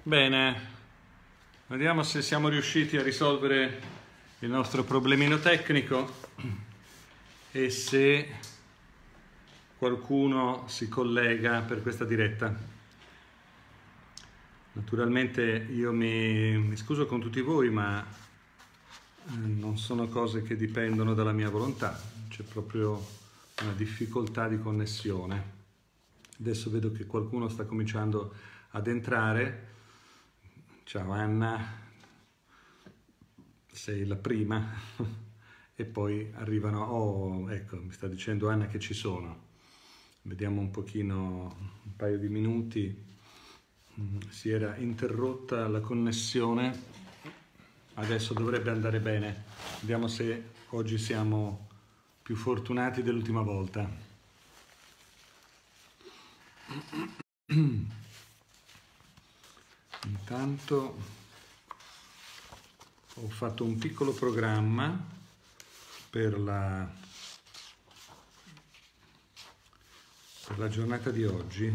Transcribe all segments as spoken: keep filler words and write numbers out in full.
Bene, vediamo se siamo riusciti a risolvere il nostro problemino tecnico e se qualcuno si collega per questa diretta. Naturalmente io mi, mi scuso con tutti voi, ma eh, non sono cose che dipendono dalla mia volontà, c'è proprio una difficoltà di connessione. Adesso vedo che qualcuno sta cominciando ad entrare. Ciao Anna, sei la prima. E poi arrivano, oh ecco, mi sta dicendo Anna che ci sono. Vediamo un pochino, un paio di minuti. Si era interrotta la connessione, adesso dovrebbe andare bene. Vediamo se oggi siamo più fortunati dell'ultima volta. Intanto ho fatto un piccolo programma per la, per la giornata di oggi.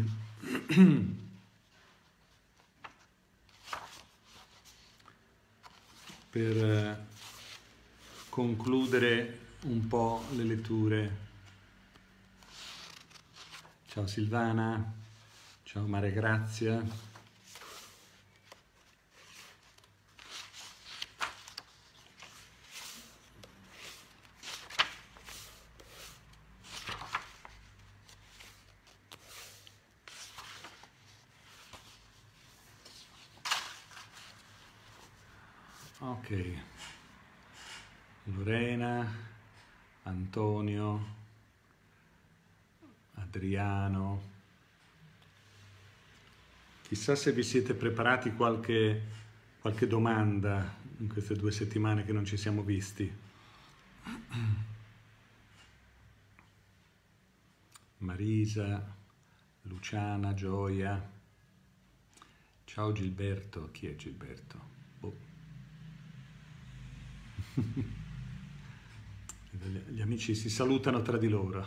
Per concludere un po' le letture. Ciao Silvana, ciao Maria Grazia. Ok, Lorena, Antonio, Adriano. Chissà se vi siete preparati qualche, qualche domanda in queste due settimane che non ci siamo visti. Marisa, Luciana, Gioia. Ciao Gilberto, chi è Gilberto? Boh. Gli amici si salutano tra di loro.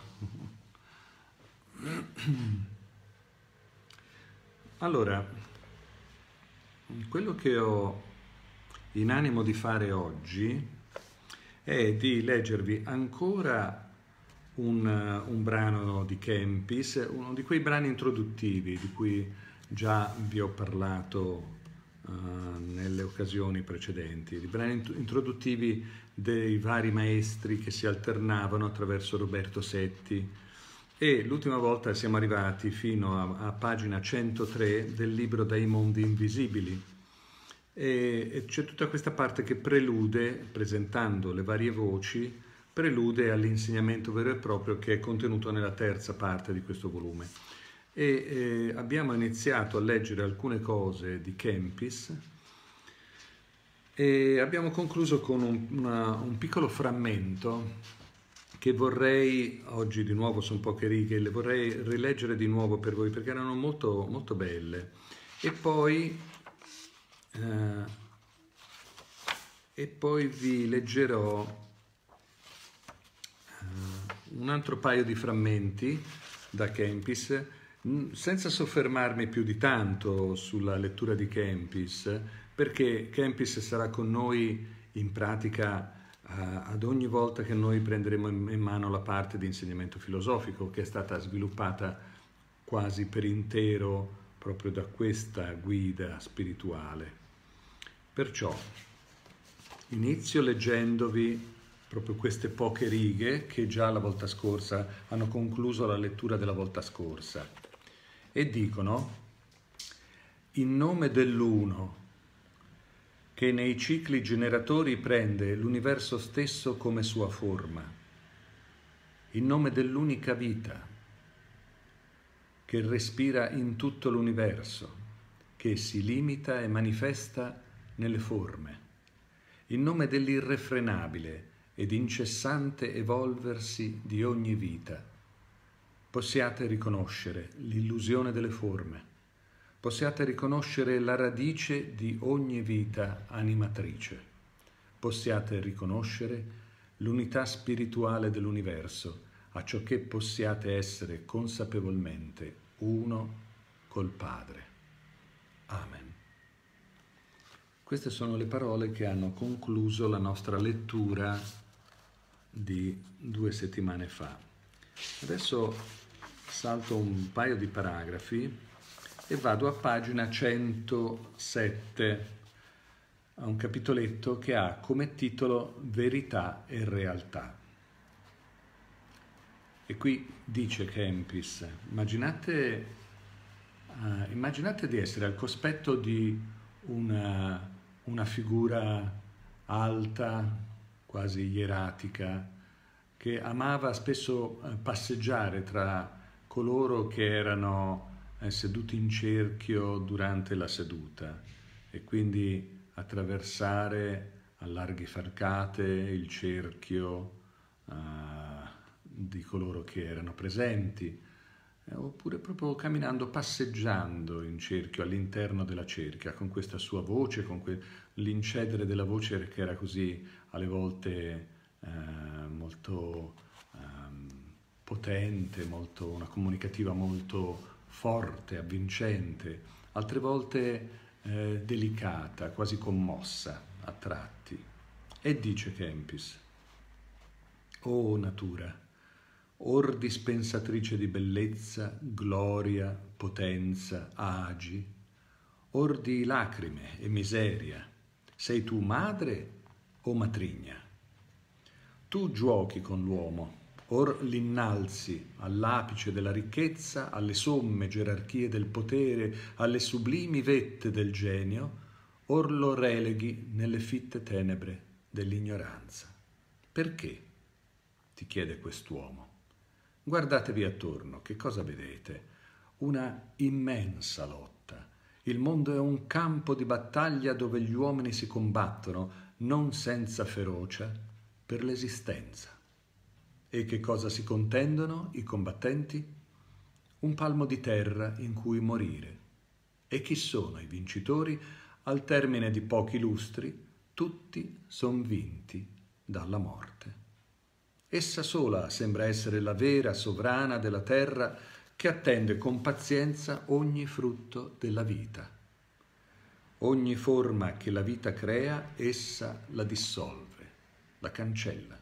Allora, quello che ho in animo di fare oggi è di leggervi ancora un, un brano di Kempis, uno di quei brani introduttivi di cui già vi ho parlato uh, nelle occasioni precedenti, di brani introduttivi dei vari maestri che si alternavano attraverso Roberto Setti, e l'ultima volta siamo arrivati fino a, a pagina centotré del libro Dai mondi invisibili, e, e c'è tutta questa parte che prelude, presentando le varie voci, prelude all'insegnamento vero e proprio che è contenuto nella terza parte di questo volume. E eh, abbiamo iniziato a leggere alcune cose di Kempis e abbiamo concluso con un, una, un piccolo frammento che vorrei, oggi di nuovo sono poche righe, le vorrei rileggere di nuovo per voi perché erano molto, molto belle. E poi, eh, e poi vi leggerò eh, un altro paio di frammenti da Kempis, senza soffermarmi più di tanto sulla lettura di Kempis, perché Kempis sarà con noi in pratica ad ogni volta che noi prenderemo in mano la parte di insegnamento filosofico che è stata sviluppata quasi per intero proprio da questa guida spirituale. Perciò inizio leggendovi proprio queste poche righe che già la volta scorsa hanno concluso la lettura della volta scorsa e dicono: in nome dell'uno che nei cicli generatori prende l'universo stesso come sua forma, in nome dell'unica vita che respira in tutto l'universo, che si limita e manifesta nelle forme, in nome dell'irrefrenabile ed incessante evolversi di ogni vita, possiate riconoscere l'illusione delle forme, possiate riconoscere la radice di ogni vita animatrice, possiate riconoscere l'unità spirituale dell'universo, acciò che possiate essere consapevolmente uno col Padre. Amen. Queste sono le parole che hanno concluso la nostra lettura di due settimane fa. Adesso salto un paio di paragrafi e vado a pagina centosette, a un capitoletto che ha come titolo Verità e Realtà. E qui dice Kempis, immaginate, uh, immaginate di essere al cospetto di una, una figura alta, quasi ieratica, che amava spesso uh, passeggiare tra coloro che erano uh, seduti in cerchio durante la seduta e quindi attraversare a larghe farcate il cerchio uh, di coloro che erano presenti, eh, oppure proprio camminando, passeggiando in cerchio, all'interno della cerchia, con questa sua voce, con que- l'incedere della voce che era così alle volte eh, molto ehm, potente, molto, una comunicativa molto forte, avvincente, altre volte eh, delicata, quasi commossa a tratti. E dice Kempis: «O natura, or dispensatrice di bellezza, gloria, potenza, agi, or di lacrime e miseria, sei tu madre o matrigna? Tu giuochi con l'uomo, or l'innalzi all'apice della ricchezza, alle somme gerarchie del potere, alle sublimi vette del genio, or lo releghi nelle fitte tenebre dell'ignoranza. Perché?» ti chiede quest'uomo. Guardatevi attorno, che cosa vedete? Una immensa lotta. Il mondo è un campo di battaglia dove gli uomini si combattono, non senza ferocia, per l'esistenza. E che cosa si contendono i combattenti? Un palmo di terra in cui morire. E chi sono i vincitori? Al termine di pochi lustri, tutti son vinti dalla morte. Essa sola sembra essere la vera sovrana della terra che attende con pazienza ogni frutto della vita. Ogni forma che la vita crea, essa la dissolve, la cancella.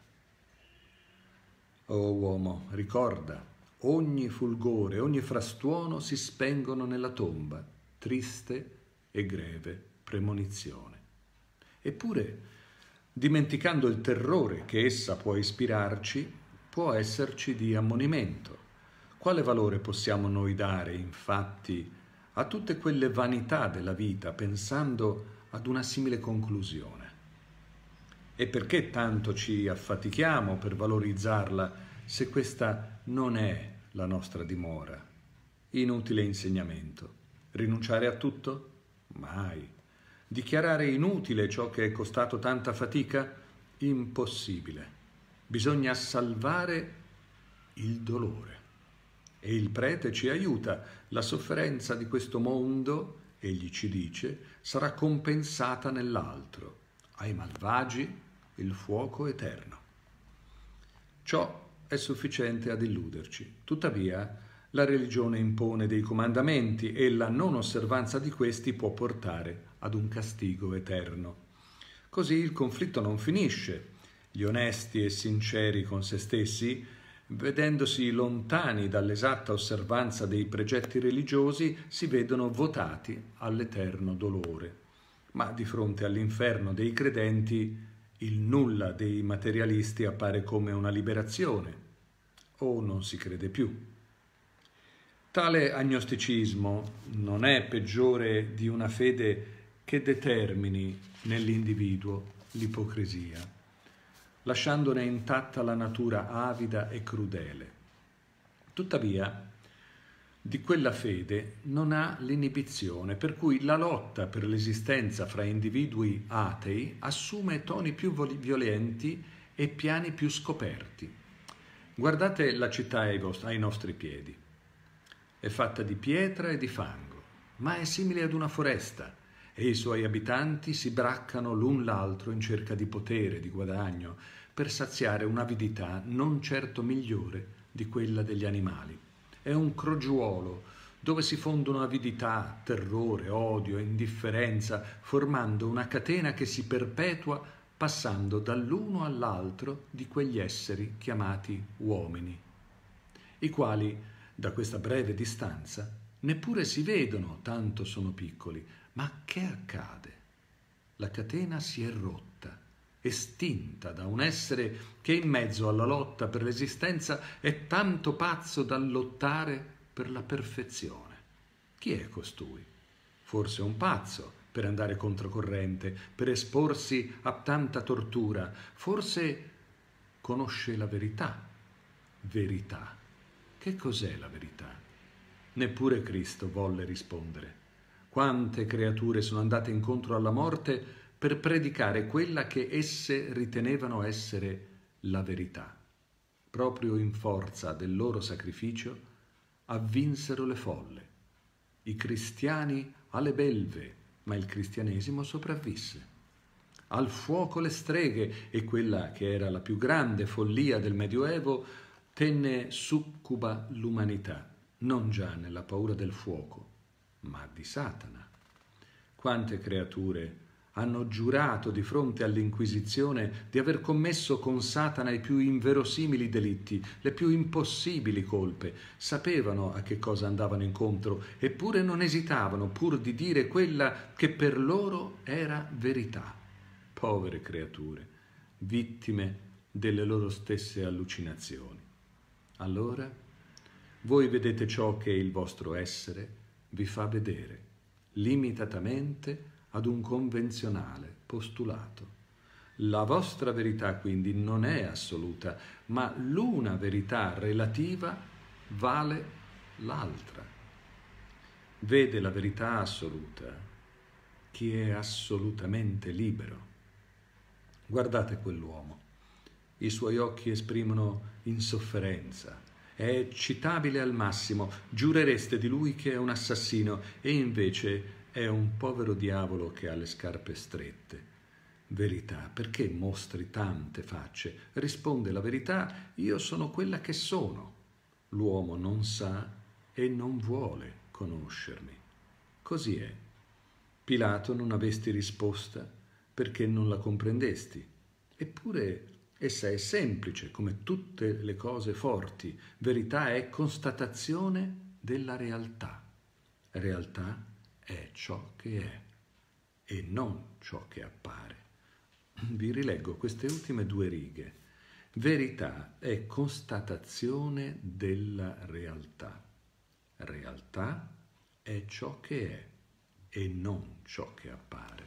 O uomo, ricorda, ogni fulgore, ogni frastuono si spengono nella tomba, triste e greve premonizione. Eppure, dimenticando il terrore che essa può ispirarci, può esserci di ammonimento. Quale valore possiamo noi dare, infatti, a tutte quelle vanità della vita, pensando ad una simile conclusione? E perché tanto ci affatichiamo per valorizzarla, se questa non è la nostra dimora? Inutile insegnamento. Rinunciare a tutto? Mai. Dichiarare inutile ciò che è costato tanta fatica? Impossibile. Bisogna salvare il dolore. E il prete ci aiuta. La sofferenza di questo mondo, egli ci dice, sarà compensata nell'altro. Ai malvagi il fuoco eterno. Ciò è sufficiente ad illuderci. Tuttavia, la religione impone dei comandamenti e la non osservanza di questi può portare ad un castigo eterno. Così il conflitto non finisce. Gli onesti e sinceri con se stessi, vedendosi lontani dall'esatta osservanza dei precetti religiosi, si vedono votati all'eterno dolore. Ma di fronte all'inferno dei credenti, il nulla dei materialisti appare come una liberazione, o non si crede più. Tale agnosticismo non è peggiore di una fede che determini nell'individuo l'ipocrisia, lasciandone intatta la natura avida e crudele. Tuttavia, di quella fede non ha l'inibizione, per cui la lotta per l'esistenza fra individui atei assume toni più violenti e piani più scoperti. Guardate la città ai, vostri, ai nostri piedi. È fatta di pietra e di fango, ma è simile ad una foresta, e i suoi abitanti si braccano l'un l'altro in cerca di potere, di guadagno, per saziare un'avidità non certo migliore di quella degli animali. È un crogiuolo dove si fondono avidità, terrore, odio, indifferenza, formando una catena che si perpetua passando dall'uno all'altro di quegli esseri chiamati uomini, i quali, da questa breve distanza, neppure si vedono, tanto sono piccoli. Ma che accade? La catena si è rotta, estinta da un essere che in mezzo alla lotta per l'esistenza è tanto pazzo da lottare per la perfezione. Chi è costui? Forse un pazzo per andare controcorrente, per esporsi a tanta tortura. Forse conosce la verità. Verità. Che cos'è la verità? Neppure Cristo volle rispondere. Quante creature sono andate incontro alla morte per predicare quella che esse ritenevano essere la verità. Proprio in forza del loro sacrificio avvinsero le folle. I cristiani alle belve, ma il cristianesimo sopravvisse. Al fuoco le streghe, e quella che era la più grande follia del Medioevo tenne succuba l'umanità, non già nella paura del fuoco, ma di Satana. Quante creature hanno giurato di fronte all'Inquisizione di aver commesso con Satana i più inverosimili delitti, le più impossibili colpe, sapevano a che cosa andavano incontro, eppure non esitavano pur di dire quella che per loro era verità. Povere creature, vittime delle loro stesse allucinazioni. Allora, voi vedete ciò che il vostro essere vi fa vedere, limitatamente ad un convenzionale postulato. La vostra verità quindi non è assoluta, ma l'una verità relativa vale l'altra. Vede la verità assoluta chi è assolutamente libero. Guardate quell'uomo. I suoi occhi esprimono insofferenza. È eccitabile al massimo. Giurereste di lui che è un assassino e invece è un povero diavolo che ha le scarpe strette. Verità, perché mostri tante facce? Risponde la verità, io sono quella che sono. L'uomo non sa e non vuole conoscermi. Così è. Pilato non avesti risposta perché non la comprendesti. Eppure essa è semplice, come tutte le cose forti. Verità è constatazione della realtà. Realtà è ciò che è e non ciò che appare. Vi rileggo queste ultime due righe. Verità è constatazione della realtà. Realtà è ciò che è e non ciò che appare.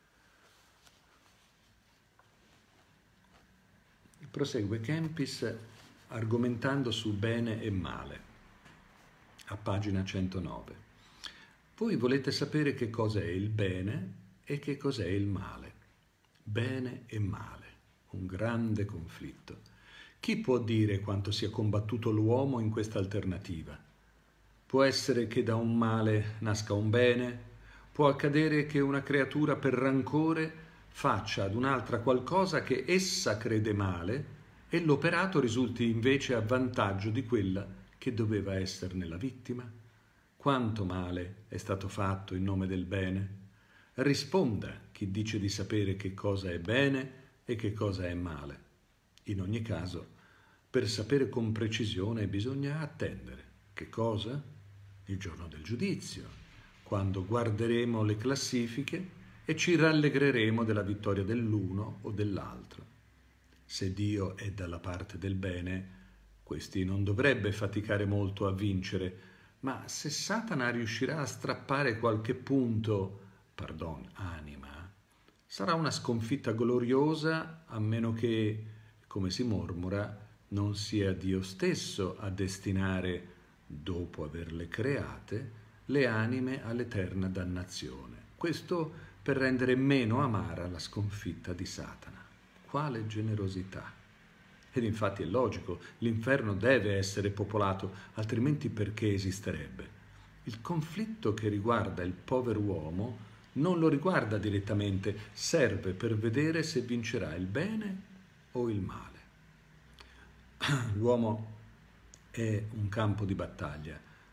Prosegue Kempis argomentando su bene e male, a pagina centonove. Voi volete sapere che cosa è il bene e che cos'è il male. Bene e male, un grande conflitto. Chi può dire quanto sia combattuto l'uomo in questa alternativa? Può essere che da un male nasca un bene? Può accadere che una creatura per rancore faccia ad un'altra qualcosa che essa crede male e l'operato risulti invece a vantaggio di quella che doveva esserne la vittima? Quanto male è stato fatto in nome del bene? Risponda chi dice di sapere che cosa è bene e che cosa è male. In ogni caso, per sapere con precisione bisogna attendere. Che cosa? Il giorno del giudizio, quando guarderemo le classifiche e ci rallegreremo della vittoria dell'uno o dell'altro. Se Dio è dalla parte del bene, questi non dovrebbe faticare molto a vincere, ma se Satana riuscirà a strappare qualche punto, pardon, anima, sarà una sconfitta gloriosa, a meno che, come si mormora, non sia Dio stesso a destinare, dopo averle create, le anime all'eterna dannazione. Questo per rendere meno amara la sconfitta di Satana. Quale generosità! Ed infatti è logico, l'inferno deve essere popolato, altrimenti perché esisterebbe? Il conflitto che riguarda il povero uomo non lo riguarda direttamente, serve per vedere se vincerà il bene o il male. L'uomo è un campo di battaglia,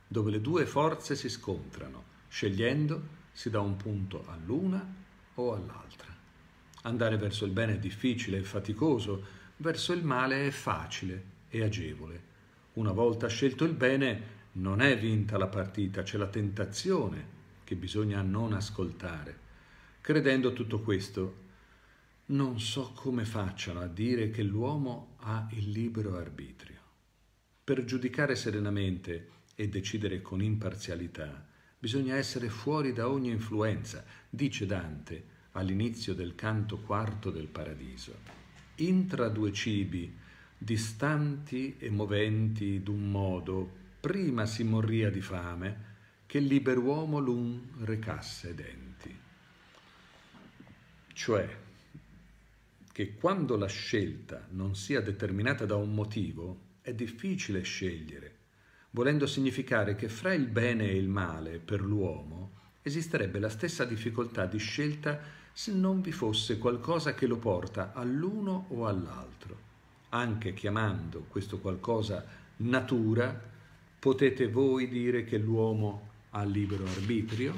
dove le due forze si scontrano. Scegliendo si dà un punto all'una o all'altra. Andare verso il bene è difficile e faticoso, verso il male è facile e agevole. Una volta scelto il bene, non è vinta la partita, c'è la tentazione che bisogna non ascoltare. Credendo tutto questo, non so come facciano a dire che l'uomo ha il libero arbitrio. Per giudicare serenamente e decidere con imparzialità, bisogna essere fuori da ogni influenza, dice Dante all'inizio del canto quarto del Paradiso. Intra due cibi, distanti e moventi d'un modo, prima si morria di fame, che liberuomo l'un recasse denti. Cioè, che quando la scelta non sia determinata da un motivo, è difficile scegliere, volendo significare che fra il bene e il male per l'uomo esisterebbe la stessa difficoltà di scelta se non vi fosse qualcosa che lo porta all'uno o all'altro. Anche chiamando questo qualcosa natura, potete voi dire che l'uomo ha libero arbitrio?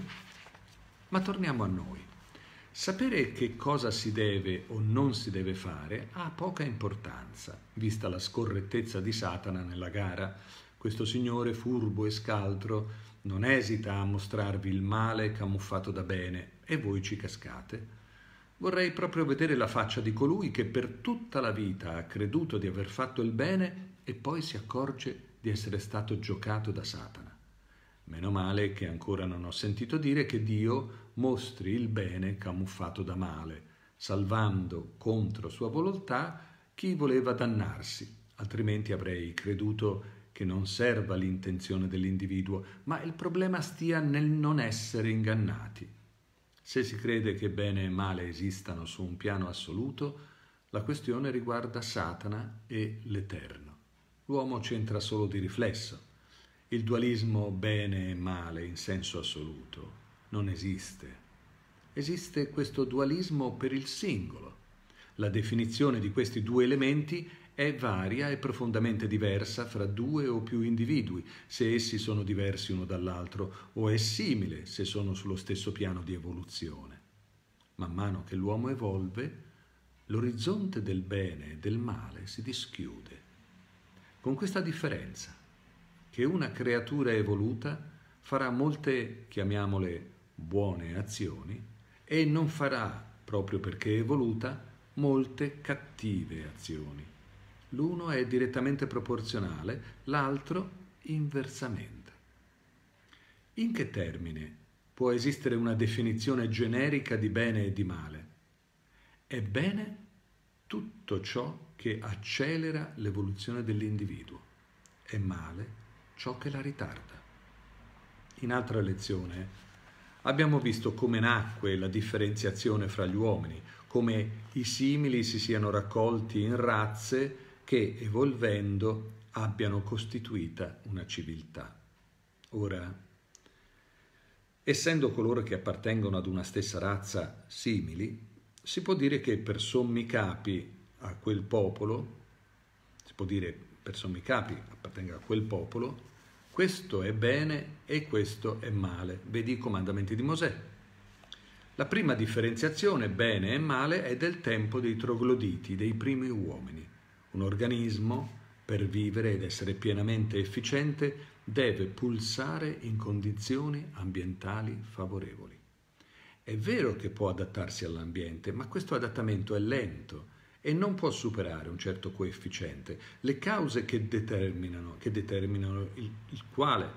Ma torniamo a noi. Sapere che cosa si deve o non si deve fare ha poca importanza, vista la scorrettezza di Satana nella gara. Questo signore furbo e scaltro non esita a mostrarvi il male camuffato da bene e voi ci cascate. Vorrei proprio vedere la faccia di colui che per tutta la vita ha creduto di aver fatto il bene e poi si accorge di essere stato giocato da Satana. Meno male che ancora non ho sentito dire che Dio mostri il bene camuffato da male, salvando contro sua volontà chi voleva dannarsi, altrimenti avrei creduto che non serva l'intenzione dell'individuo, ma il problema stia nel non essere ingannati. Se si crede che bene e male esistano su un piano assoluto, la questione riguarda Satana e l'Eterno. L'uomo c'entra solo di riflesso. Il dualismo bene e male in senso assoluto non esiste. Esiste questo dualismo per il singolo. La definizione di questi due elementi è varia e profondamente diversa fra due o più individui, se essi sono diversi uno dall'altro, o è simile se sono sullo stesso piano di evoluzione. Man mano che l'uomo evolve, l'orizzonte del bene e del male si dischiude. Con questa differenza, che una creatura evoluta farà molte, chiamiamole, buone azioni e non farà, proprio perché evoluta, molte cattive azioni. L'uno è direttamente proporzionale, l'altro inversamente. In che termine può esistere una definizione generica di bene e di male? È bene tutto ciò che accelera l'evoluzione dell'individuo, è male ciò che la ritarda. In altra lezione abbiamo visto come nacque la differenziazione fra gli uomini, come i simili si siano raccolti in razze che, evolvendo, abbiano costituita una civiltà. Ora, essendo coloro che appartengono ad una stessa razza simili, si può dire che per sommi capi a quel popolo, si può dire per sommi capi appartenga a quel popolo, questo è bene e questo è male. Vedi i comandamenti di Mosè. La prima differenziazione, bene e male, è del tempo dei trogloditi, dei primi uomini. Un organismo, per vivere ed essere pienamente efficiente, deve pulsare in condizioni ambientali favorevoli. È vero che può adattarsi all'ambiente, ma questo adattamento è lento e non può superare un certo coefficiente. Le cause che determinano, che determinano il, il quale,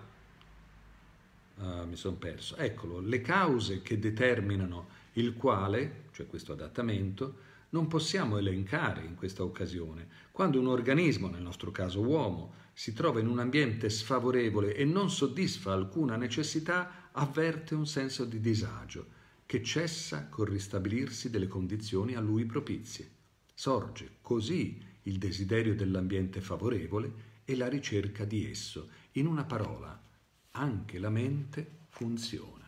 uh, mi sono perso, eccolo, le cause che determinano il quale, cioè questo adattamento, non possiamo elencare in questa occasione. Quando un organismo, nel nostro caso uomo, si trova in un ambiente sfavorevole e non soddisfa alcuna necessità, avverte un senso di disagio che cessa col ristabilirsi delle condizioni a lui propizie. Sorge così il desiderio dell'ambiente favorevole e la ricerca di esso. In una parola, anche la mente funziona.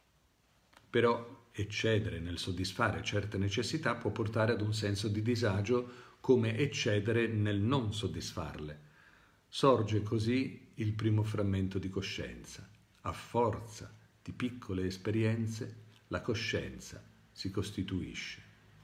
Però eccedere nel soddisfare certe necessità può portare ad un senso di disagio, come eccedere nel non soddisfarle. Sorge così il primo frammento di coscienza. A forza di piccole esperienze, la coscienza si costituisce.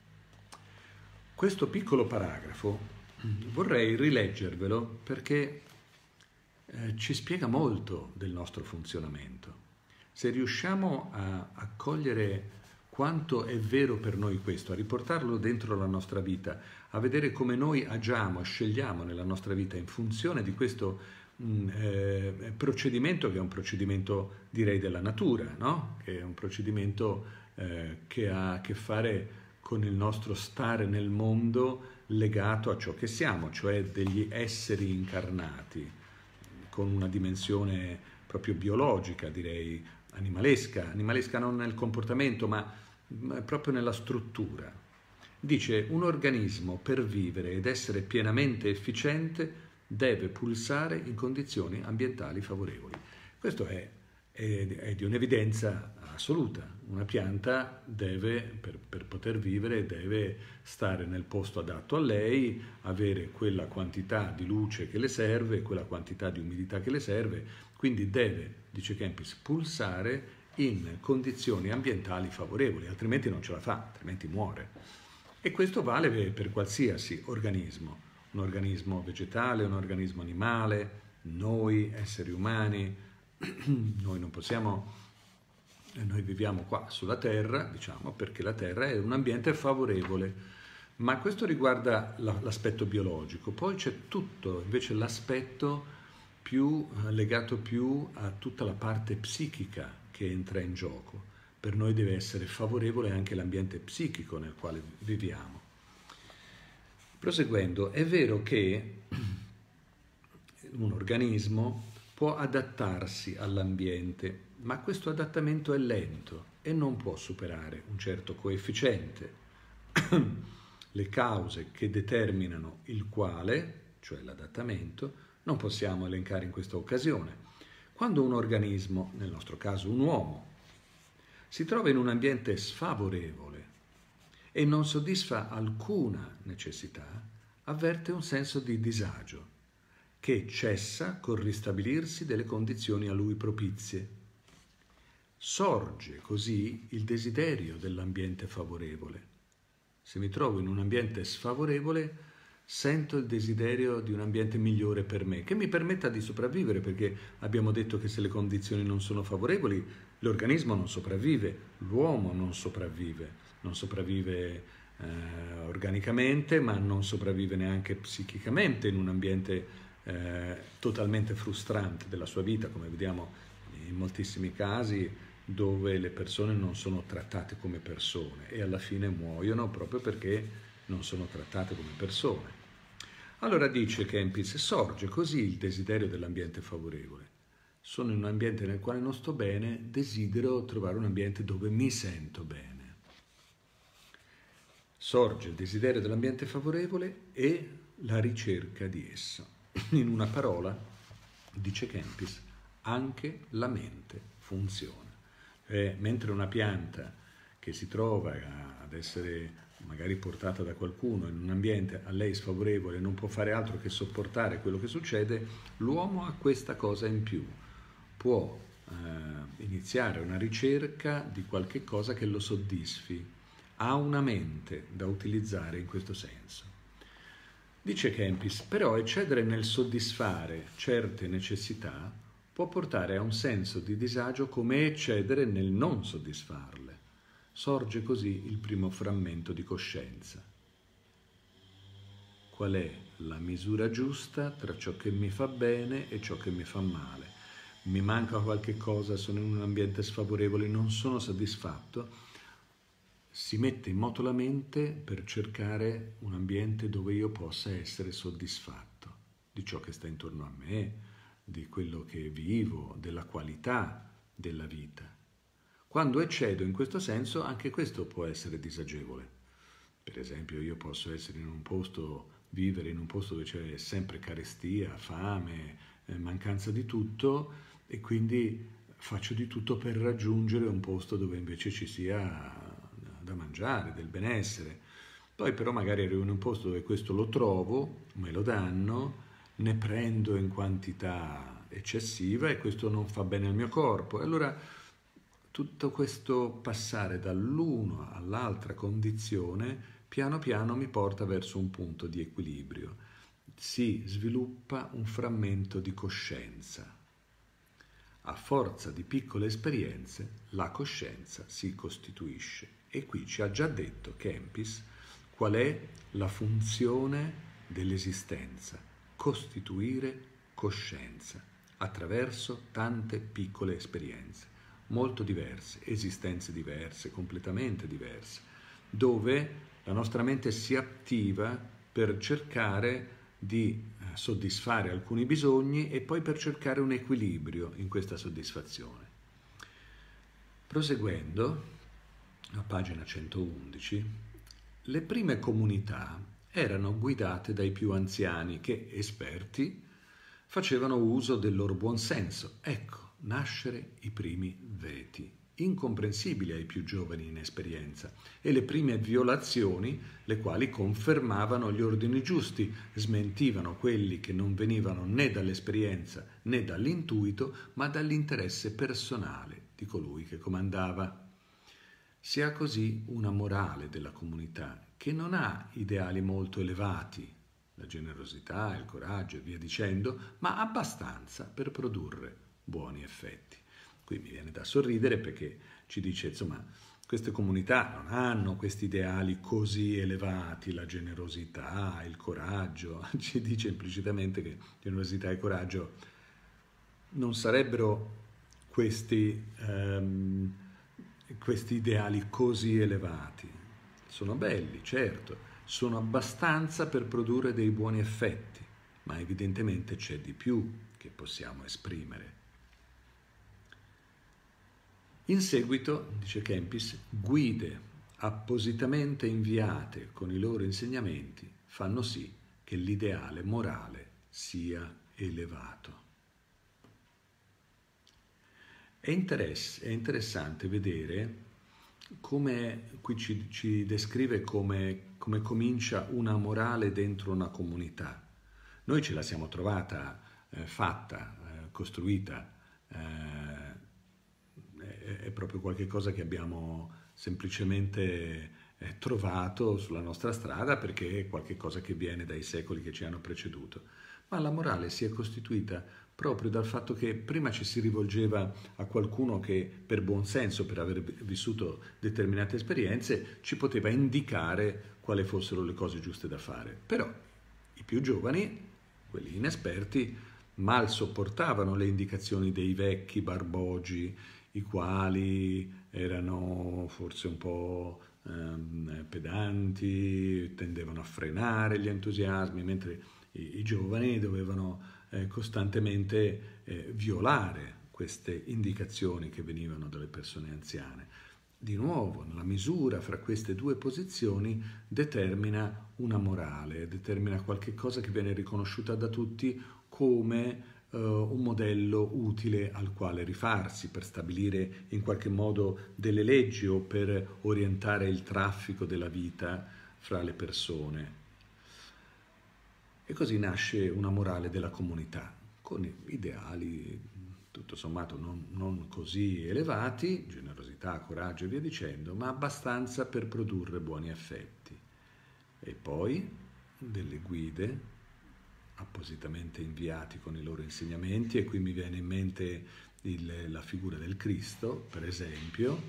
Questo piccolo paragrafo vorrei rileggervelo perché eh, ci spiega molto del nostro funzionamento. Se riusciamo a, a cogliere quanto è vero per noi questo, a riportarlo dentro la nostra vita, a vedere come noi agiamo, scegliamo nella nostra vita in funzione di questo mh, eh, procedimento, che è un procedimento, direi, della natura, no? Che è un procedimento eh, che ha a che fare con il nostro stare nel mondo legato a ciò che siamo, cioè degli esseri incarnati, con una dimensione proprio biologica, direi, animalesca, animalesca non nel comportamento, ma proprio nella struttura. Dice: un organismo per vivere ed essere pienamente efficiente deve pulsare in condizioni ambientali favorevoli. Questo è, è, è di un'evidenza assoluta. Una pianta deve, per, per poter vivere, deve stare nel posto adatto a lei, avere quella quantità di luce che le serve, quella quantità di umidità che le serve, quindi deve, dice Kempis, pulsare in condizioni ambientali favorevoli, altrimenti non ce la fa, altrimenti muore. E questo vale per qualsiasi organismo, un organismo vegetale, un organismo animale, noi esseri umani. Noi non possiamo, noi viviamo qua sulla Terra, diciamo, perché la Terra è un ambiente favorevole, ma questo riguarda l'aspetto biologico. Poi c'è tutto, invece, l'aspetto più legato più a tutta la parte psichica che entra in gioco. Per noi deve essere favorevole anche l'ambiente psichico nel quale viviamo. Proseguendo, è vero che un organismo può adattarsi all'ambiente, ma questo adattamento è lento e non può superare un certo coefficiente. Le cause che determinano il quale, cioè l'adattamento, non possiamo elencare in questa occasione. Quando un organismo, nel nostro caso un uomo, si trova in un ambiente sfavorevole e non soddisfa alcuna necessità, avverte un senso di disagio che cessa col ristabilirsi delle condizioni a lui propizie. Sorge così il desiderio dell'ambiente favorevole. Se mi trovo in un ambiente sfavorevole, sento il desiderio di un ambiente migliore per me, che mi permetta di sopravvivere, perché abbiamo detto che se le condizioni non sono favorevoli, l'organismo non sopravvive, l'uomo non sopravvive, non sopravvive eh, organicamente, ma non sopravvive neanche psichicamente in un ambiente eh, totalmente frustrante della sua vita, come vediamo in moltissimi casi, dove le persone non sono trattate come persone e alla fine muoiono proprio perché non sono trattate come persone. Allora dice Kempis, sorge così il desiderio dell'ambiente favorevole. Sono in un ambiente nel quale non sto bene, desidero trovare un ambiente dove mi sento bene. Sorge il desiderio dell'ambiente favorevole e la ricerca di esso. In una parola, dice Kempis, anche la mente funziona. Eh, mentre una pianta che si trova ad essere magari portata da qualcuno in un ambiente a lei sfavorevole non può fare altro che sopportare quello che succede, l'uomo ha questa cosa in più. Può eh, iniziare una ricerca di qualche cosa che lo soddisfi, ha una mente da utilizzare in questo senso. Dice Kempis, però eccedere nel soddisfare certe necessità può portare a un senso di disagio come eccedere nel non soddisfarle. Sorge così il primo frammento di coscienza. Qual è la misura giusta tra ciò che mi fa bene e ciò che mi fa male? Mi manca qualche cosa, sono in un ambiente sfavorevole, non sono soddisfatto. Si mette in moto la mente per cercare un ambiente dove io possa essere soddisfatto di ciò che sta intorno a me, di quello che vivo, della qualità della vita. Quando eccedo in questo senso, anche questo può essere disagevole. Per esempio, io posso essere in un posto, vivere in un posto dove c'è sempre carestia, fame, eh, mancanza di tutto, e quindi faccio di tutto per raggiungere un posto dove invece ci sia da mangiare, del benessere. Poi però magari arrivo in un posto dove questo lo trovo, me lo danno, ne prendo in quantità eccessiva e questo non fa bene al mio corpo. E allora tutto questo passare dall'uno all'altra condizione piano piano mi porta verso un punto di equilibrio. Si sviluppa un frammento di coscienza. A forza di piccole esperienze la coscienza si costituisce. E qui ci ha già detto Kempis qual è la funzione dell'esistenza: costituire coscienza attraverso tante piccole esperienze, molto diverse, esistenze diverse, completamente diverse, dove la nostra mente si attiva per cercare di soddisfare alcuni bisogni e poi per cercare un equilibrio in questa soddisfazione. Proseguendo, a pagina centoundici, le prime comunità erano guidate dai più anziani che, esperti, facevano uso del loro buon senso. Ecco, nascere i primi veti, incomprensibili ai più giovani in esperienza, e le prime violazioni, le quali confermavano gli ordini giusti, smentivano quelli che non venivano né dall'esperienza né dall'intuito, ma dall'interesse personale di colui che comandava. Si ha così una morale della comunità che non ha ideali molto elevati, la generosità, il coraggio e via dicendo, ma abbastanza per produrre buoni effetti. Qui mi viene da sorridere perché ci dice, insomma, queste comunità non hanno questi ideali così elevati, la generosità, il coraggio. Ci dice implicitamente che generosità e coraggio non sarebbero questi, um, questi ideali così elevati. Sono belli, certo, sono abbastanza per produrre dei buoni effetti, ma evidentemente c'è di più che possiamo esprimere. In seguito, dice Kempis, guide appositamente inviate con i loro insegnamenti fanno sì che l'ideale morale sia elevato. È, interess- è interessante vedere come qui ci, ci descrive come, come comincia una morale dentro una comunità. Noi ce la siamo trovata, eh, fatta, eh, costruita, eh, è proprio qualche cosa che abbiamo semplicemente eh, trovato sulla nostra strada perché è qualche cosa che viene dai secoli che ci hanno preceduto. Ma la morale si è costituita proprio dal fatto che prima ci si rivolgeva a qualcuno che per buon senso, per aver vissuto determinate esperienze, ci poteva indicare quali fossero le cose giuste da fare. Però i più giovani, quelli inesperti, mal sopportavano le indicazioni dei vecchi barbogi, i quali erano forse un po' ehm, pedanti, tendevano a frenare gli entusiasmi, mentre i, i giovani dovevano eh, costantemente eh, violare queste indicazioni che venivano dalle persone anziane. Di nuovo, la misura fra queste due posizioni determina una morale, determina qualche cosa che viene riconosciuta da tutti come Uh, un modello utile al quale rifarsi per stabilire in qualche modo delle leggi o per orientare il traffico della vita fra le persone. E così nasce una morale della comunità, con ideali tutto sommato non, non così elevati, generosità, coraggio e via dicendo, ma abbastanza per produrre buoni effetti. E poi delle guide appositamente inviati con i loro insegnamenti, e qui mi viene in mente il, la figura del Cristo, per esempio,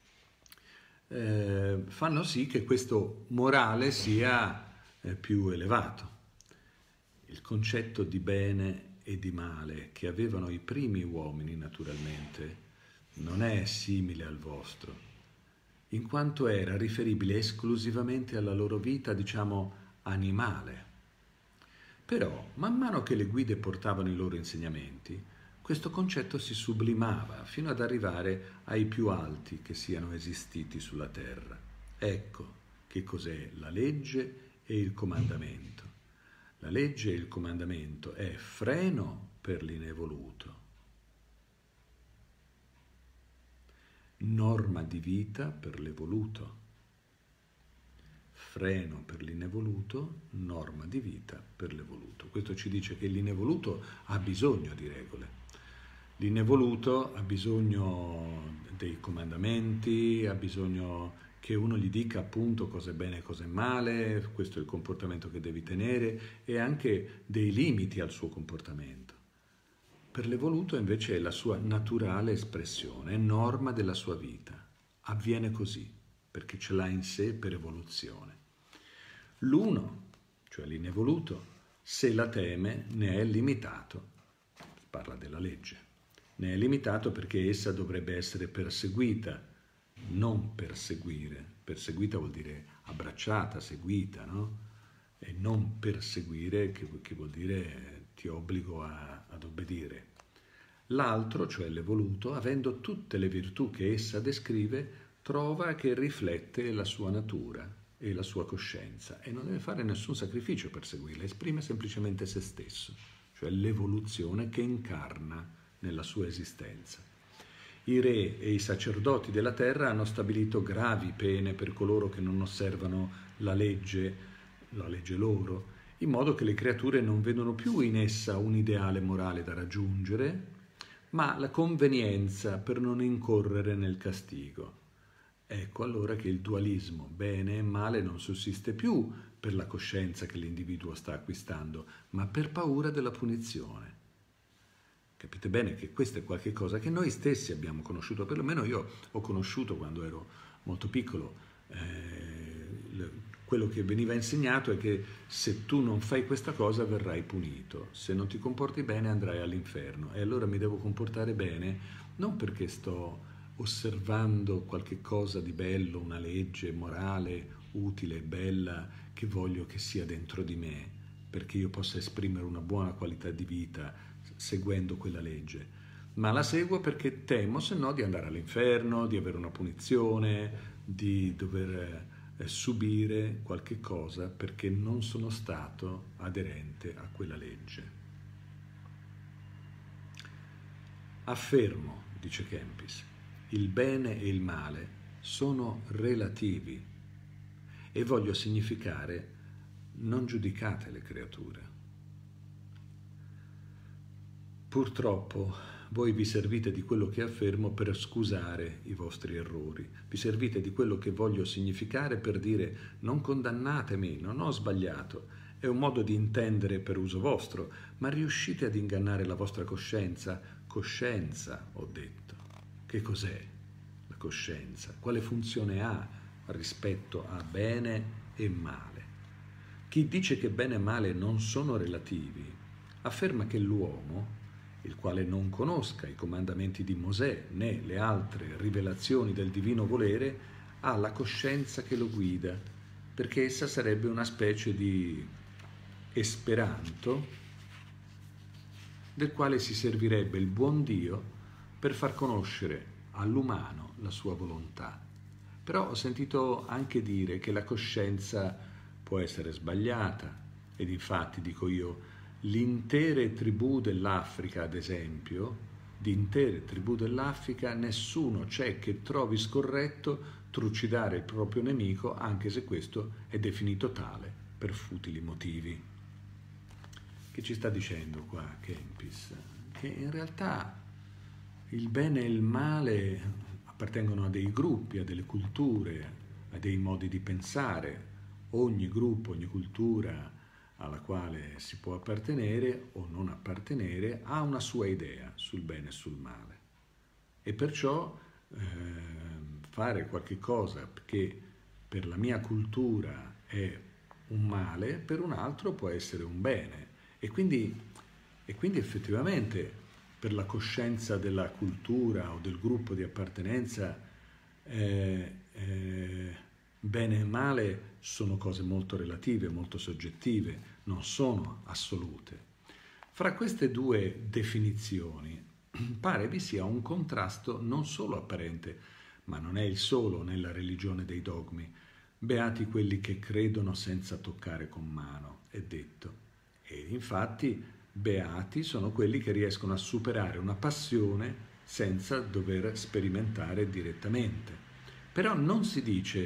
eh, fanno sì che questo morale sia eh, più elevato. Il concetto di bene e di male che avevano i primi uomini, naturalmente, non è simile al vostro, in quanto era riferibile esclusivamente alla loro vita, diciamo, animale. Però, man mano che le guide portavano i loro insegnamenti, questo concetto si sublimava fino ad arrivare ai più alti che siano esistiti sulla terra. Ecco che cos'è la legge e il comandamento. La legge e il comandamento è freno per l'inevoluto, norma di vita per l'evoluto, freno per l'inevoluto, norma di vita per l'evoluto. Questo ci dice che l'inevoluto ha bisogno di regole. L'inevoluto ha bisogno dei comandamenti, ha bisogno che uno gli dica appunto cosa è bene e cosa è male, questo è il comportamento che devi tenere, e anche dei limiti al suo comportamento. Per l'evoluto invece è la sua naturale espressione, è norma della sua vita. Avviene così, perché ce l'ha in sé per evoluzione. L'uno, cioè l'inevoluto, se la teme, ne è limitato. Parla della legge. Ne è limitato perché essa dovrebbe essere perseguita, non perseguire. Perseguita vuol dire abbracciata, seguita, no? E non perseguire, che, che vuol dire ti obbligo a, ad obbedire. L'altro, cioè l'evoluto, avendo tutte le virtù che essa descrive, trova che riflette la sua natura e la sua coscienza e non deve fare nessun sacrificio per seguirla, esprime semplicemente se stesso, cioè l'evoluzione che incarna nella sua esistenza. I re e i sacerdoti della terra hanno stabilito gravi pene per coloro che non osservano la legge, la legge loro, in modo che le creature non vedono più in essa un ideale morale da raggiungere, ma la convenienza per non incorrere nel castigo. Ecco allora che il dualismo bene e male non sussiste più per la coscienza che l'individuo sta acquistando, ma per paura della punizione. Capite bene che questo è qualcosa che noi stessi abbiamo conosciuto, perlomeno io ho conosciuto quando ero molto piccolo. Eh, quello che veniva insegnato è che se tu non fai questa cosa verrai punito, se non ti comporti bene andrai all'inferno, e allora mi devo comportare bene non perché sto osservando qualche cosa di bello, una legge morale, utile, bella, che voglio che sia dentro di me, perché io possa esprimere una buona qualità di vita seguendo quella legge, ma la seguo perché temo se no di andare all'inferno, di avere una punizione, di dover eh, subire qualche cosa perché non sono stato aderente a quella legge. Affermo, dice Kempis, il bene e il male sono relativi e voglio significare non giudicate le creature. Purtroppo voi vi servite di quello che affermo per scusare i vostri errori, vi servite di quello che voglio significare per dire non condannatemi, non ho sbagliato, è un modo di intendere per uso vostro, ma riuscite ad ingannare la vostra coscienza. Coscienza, ho detto. Che cos'è la coscienza? Quale funzione ha rispetto a bene e male? Chi dice che bene e male non sono relativi afferma che l'uomo, il quale non conosca i comandamenti di Mosè né le altre rivelazioni del divino volere, ha la coscienza che lo guida, perché essa sarebbe una specie di esperanto del quale si servirebbe il buon Dio per far conoscere all'umano la sua volontà. Però ho sentito anche dire che la coscienza può essere sbagliata, ed infatti dico io, l'intere tribù dell'Africa, ad esempio, di intere tribù dell'Africa, nessuno c'è che trovi scorretto trucidare il proprio nemico, anche se questo è definito tale per futili motivi. Che ci sta dicendo qua Kempis? Che in realtà il bene e il male appartengono a dei gruppi, a delle culture, a dei modi di pensare. Ogni gruppo, ogni cultura alla quale si può appartenere o non appartenere ha una sua idea sul bene e sul male, e perciò eh, fare qualche cosa che per la mia cultura è un male, per un altro può essere un bene, e quindi, e quindi effettivamente per la coscienza della cultura o del gruppo di appartenenza eh, eh, bene e male sono cose molto relative, molto soggettive, non sono assolute. Fra queste due definizioni pare vi sia un contrasto non solo apparente, ma non è il solo nella religione dei dogmi. Beati quelli che credono senza toccare con mano, è detto. E infatti beati sono quelli che riescono a superare una passione senza dover sperimentare direttamente. Però non si dice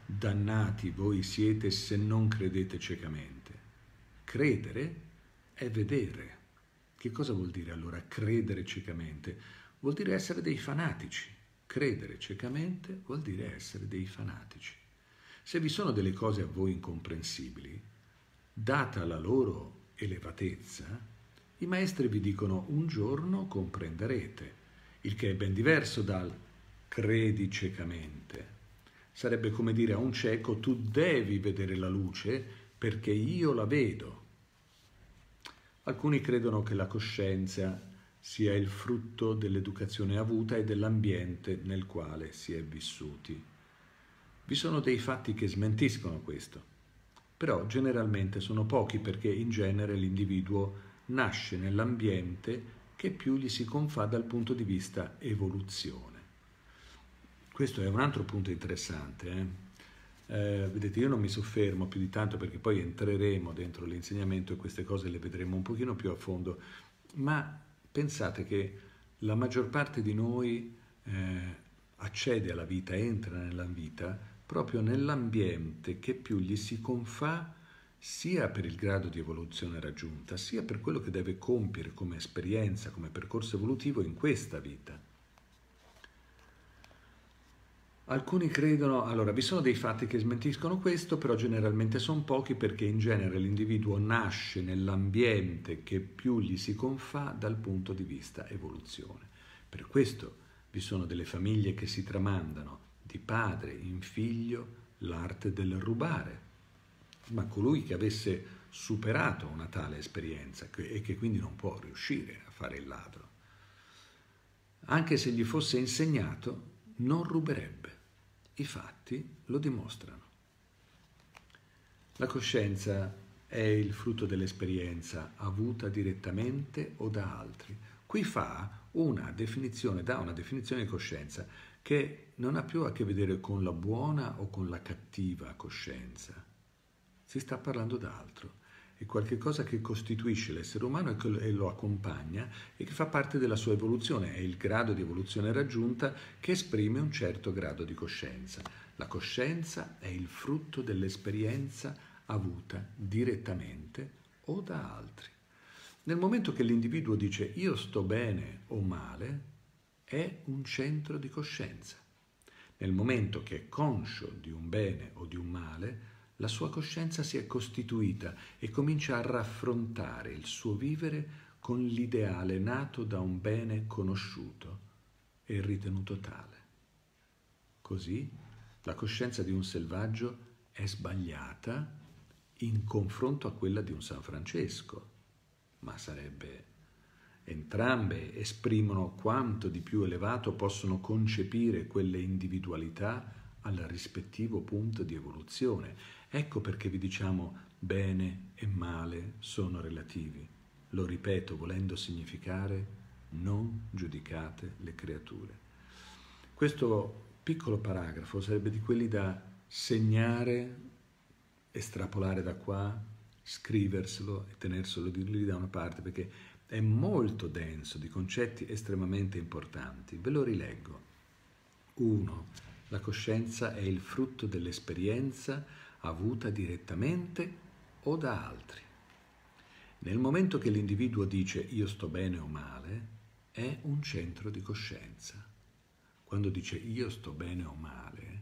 Dannati voi siete se non credete ciecamente. Credere è vedere. Che cosa vuol dire allora credere ciecamente? Vuol dire essere dei fanatici. Credere ciecamente vuol dire essere dei fanatici. Se vi sono delle cose a voi incomprensibili, data la loro elevatezza, i maestri vi dicono un giorno comprenderete, il che è ben diverso dal credi ciecamente. Sarebbe come dire a un cieco tu devi vedere la luce perché io la vedo. Alcuni credono che la coscienza sia il frutto dell'educazione avuta e dell'ambiente nel quale si è vissuti. Vi sono dei fatti che smentiscono questo, però generalmente sono pochi perché in genere l'individuo nasce nell'ambiente che più gli si confà dal punto di vista evoluzione. Questo è un altro punto interessante. Eh? Eh, vedete, io non mi soffermo più di tanto perché poi entreremo dentro l'insegnamento e queste cose le vedremo un pochino più a fondo, ma pensate che la maggior parte di noi eh, accede alla vita, entra nella vita proprio nell'ambiente che più gli si confà sia per il grado di evoluzione raggiunta, sia per quello che deve compiere come esperienza, come percorso evolutivo in questa vita. Alcuni credono, allora vi sono dei fatti che smentiscono questo, però generalmente sono pochi perché in genere l'individuo nasce nell'ambiente che più gli si confà dal punto di vista evoluzione. Per questo vi sono delle famiglie che si tramandano di padre in figlio l'arte del rubare, ma colui che avesse superato una tale esperienza e che quindi non può riuscire a fare il ladro, anche se gli fosse insegnato, non ruberebbe. I fatti lo dimostrano. La coscienza è il frutto dell'esperienza avuta direttamente o da altri. Qui fa una definizione, dà una definizione di coscienza che non ha più a che vedere con la buona o con la cattiva coscienza. Si sta parlando d'altro. È qualche cosa che costituisce l'essere umano e lo accompagna e che fa parte della sua evoluzione, è il grado di evoluzione raggiunta che esprime un certo grado di coscienza. La coscienza è il frutto dell'esperienza avuta direttamente o da altri. Nel momento che l'individuo dice io sto bene o male, è un centro di coscienza. Nel momento che è conscio di un bene o di un male, la sua coscienza si è costituita e comincia a raffrontare il suo vivere con l'ideale nato da un bene conosciuto e ritenuto tale. Così la coscienza di un selvaggio è sbagliata in confronto a quella di un San Francesco, ma sarebbe entrambe esprimono quanto di più elevato possono concepire quelle individualità al rispettivo punto di evoluzione. Ecco perché vi diciamo bene e male sono relativi. Lo ripeto volendo significare non giudicate le creature. Questo piccolo paragrafo sarebbe di quelli da segnare, estrapolare da qua, scriverselo e tenerselo lì da una parte perché è molto denso di concetti estremamente importanti. Ve lo rileggo. uno. La coscienza è il frutto dell'esperienza avuta direttamente o da altri. Nel momento che l'individuo dice io sto bene o male, è un centro di coscienza. Quando dice io sto bene o male,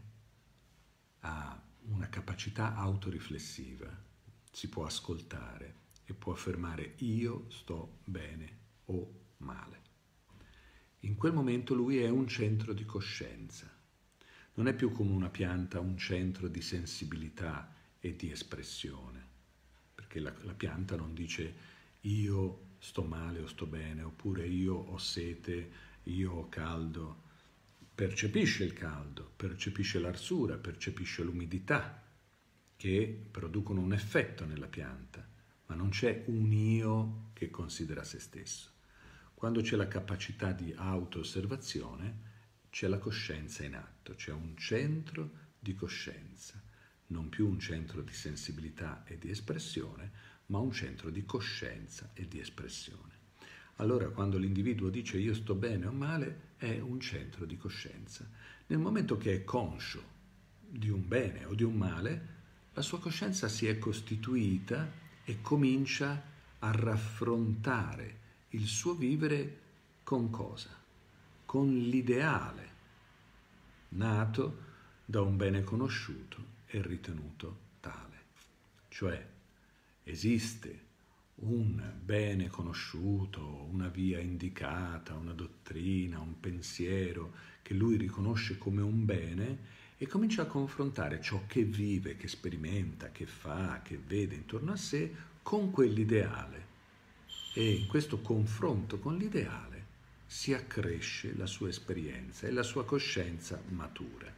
ha una capacità autoriflessiva, si può ascoltare e può affermare io sto bene o male. In quel momento lui è un centro di coscienza. Non è più come una pianta un centro di sensibilità e di espressione, perché la, la pianta non dice io sto male o sto bene, oppure io ho sete, io ho caldo. Percepisce il caldo, percepisce l'arsura, percepisce l'umidità, che producono un effetto nella pianta, ma non c'è un io che considera se stesso. Quando c'è la capacità di auto-osservazione, c'è la coscienza in atto, c'è un centro di coscienza, non più un centro di sensibilità e di espressione, ma un centro di coscienza e di espressione. Allora, quando l'individuo dice io sto bene o male, è un centro di coscienza. Nel momento che è conscio di un bene o di un male, la sua coscienza si è costituita e comincia a raffrontare il suo vivere con cosa? Con l'ideale nato da un bene conosciuto e ritenuto tale. Cioè, esiste un bene conosciuto, una via indicata, una dottrina, un pensiero che lui riconosce come un bene e comincia a confrontare ciò che vive, che sperimenta, che fa, che vede intorno a sé con quell'ideale. E in questo confronto con l'ideale si accresce la sua esperienza e la sua coscienza matura.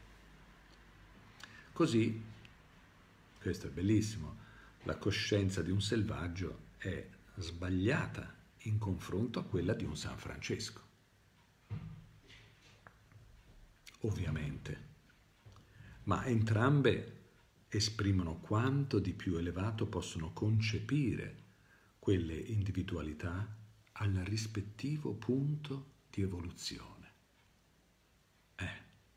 Così, questo è bellissimo, la coscienza di un selvaggio è sbagliata in confronto a quella di un San Francesco. Ovviamente. Ma entrambe esprimono quanto di più elevato possono concepire quelle individualità al rispettivo punto di evoluzione. Eh,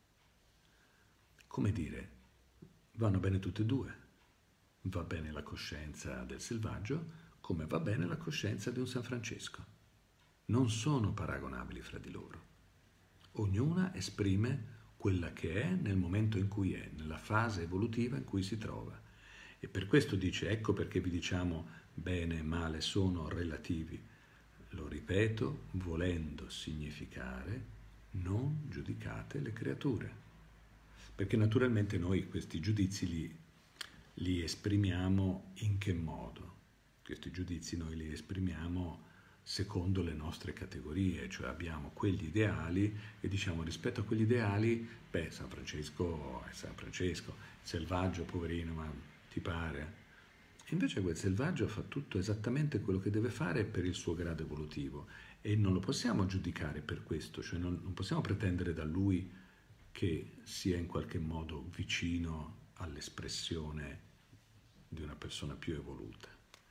come dire, vanno bene tutte e due. Va bene la coscienza del selvaggio, come va bene la coscienza di un San Francesco. Non sono paragonabili fra di loro. Ognuna esprime quella che è nel momento in cui è, nella fase evolutiva in cui si trova. E per questo dice, ecco perché vi diciamo bene e male sono relativi. Lo ripeto, volendo significare, non giudicate le creature. Perché naturalmente noi questi giudizi li, li esprimiamo in che modo? Questi giudizi noi li esprimiamo secondo le nostre categorie, cioè abbiamo quegli ideali e diciamo rispetto a quegli ideali, beh, San Francesco è San Francesco, il selvaggio, poverino, ma ti pare? Invece quel selvaggio fa tutto esattamente quello che deve fare per il suo grado evolutivo e non lo possiamo giudicare per questo, cioè non, non possiamo pretendere da lui che sia in qualche modo vicino all'espressione di una persona più evoluta.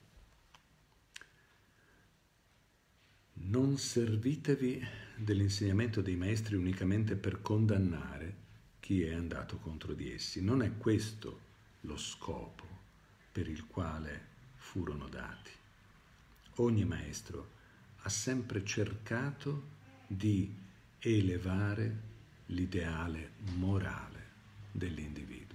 Non servitevi dell'insegnamento dei maestri unicamente per condannare chi è andato contro di essi. Non è questo lo scopo per il quale furono dati. Ogni maestro ha sempre cercato di elevare l'ideale morale dell'individuo.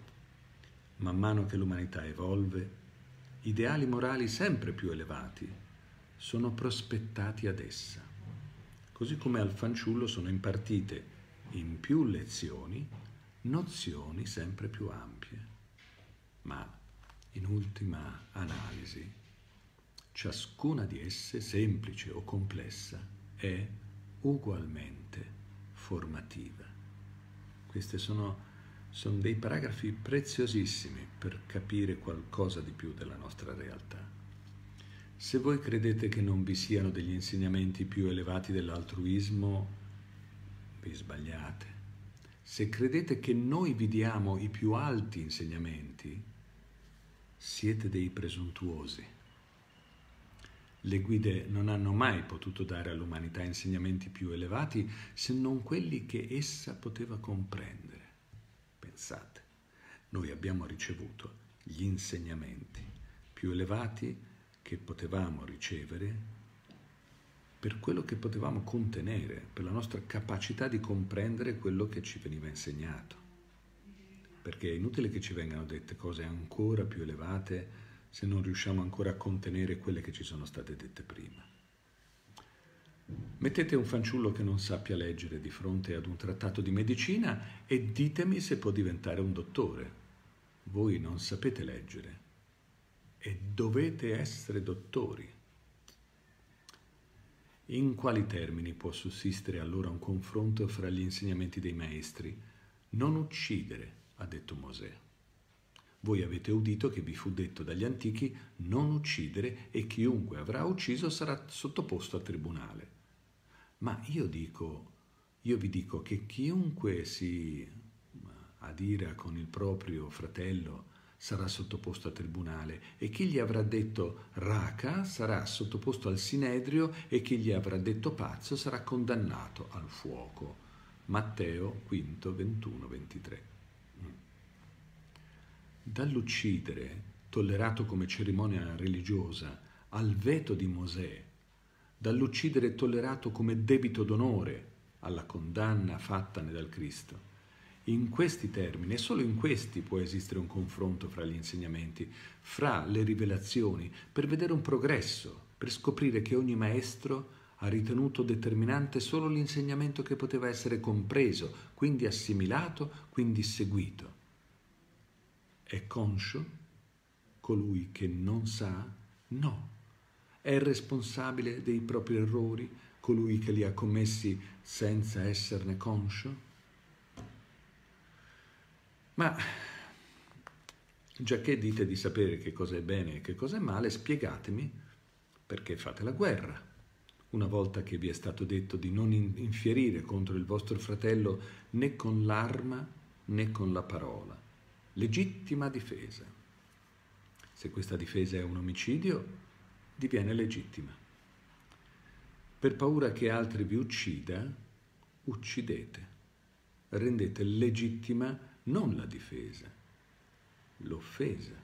Man mano che l'umanità evolve, ideali morali sempre più elevati sono prospettati ad essa, così come al fanciullo sono impartite in più lezioni nozioni sempre più ampie. Ma in ultima analisi, ciascuna di esse, semplice o complessa, è ugualmente formativa. Questi sono, sono dei paragrafi preziosissimi per capire qualcosa di più della nostra realtà. Se voi credete che non vi siano degli insegnamenti più elevati dell'altruismo, vi sbagliate. Se credete che noi vi diamo i più alti insegnamenti, siete dei presuntuosi. Le guide non hanno mai potuto dare all'umanità insegnamenti più elevati se non quelli che essa poteva comprendere. Pensate, noi abbiamo ricevuto gli insegnamenti più elevati che potevamo ricevere per quello che potevamo contenere, per la nostra capacità di comprendere quello che ci veniva insegnato. Perché è inutile che ci vengano dette cose ancora più elevate se non riusciamo ancora a contenere quelle che ci sono state dette prima. Mettete un fanciullo che non sappia leggere di fronte ad un trattato di medicina e ditemi se può diventare un dottore. Voi non sapete leggere e dovete essere dottori. In quali termini può sussistere allora un confronto fra gli insegnamenti dei maestri? Non uccidere, ha detto Mosè. Voi avete udito che vi fu detto dagli antichi non uccidere e chiunque avrà ucciso sarà sottoposto a tribunale. Ma io dico, io vi dico che chiunque si adira con il proprio fratello sarà sottoposto a tribunale e chi gli avrà detto raca sarà sottoposto al sinedrio e chi gli avrà detto pazzo sarà condannato al fuoco. Matteo quinto, ventuno, ventitré. dall'uccidere, tollerato come cerimonia religiosa, al veto di Mosè, dall'uccidere tollerato come debito d'onore alla condanna fattane dal Cristo. In questi termini, e solo in questi, può esistere un confronto fra gli insegnamenti, fra le rivelazioni, per vedere un progresso, per scoprire che ogni maestro ha ritenuto determinante solo l'insegnamento che poteva essere compreso, quindi assimilato, quindi seguito. È conscio colui che non sa? No. È responsabile dei propri errori colui che li ha commessi senza esserne conscio? Ma giacché dite di sapere che cosa è bene e che cosa è male, spiegatemi perché fate la guerra, una volta che vi è stato detto di non infierire contro il vostro fratello né con l'arma né con la parola. Legittima difesa. Se questa difesa è un omicidio, diviene legittima. Per paura che altri vi uccida, uccidete. Rendete legittima non la difesa, l'offesa.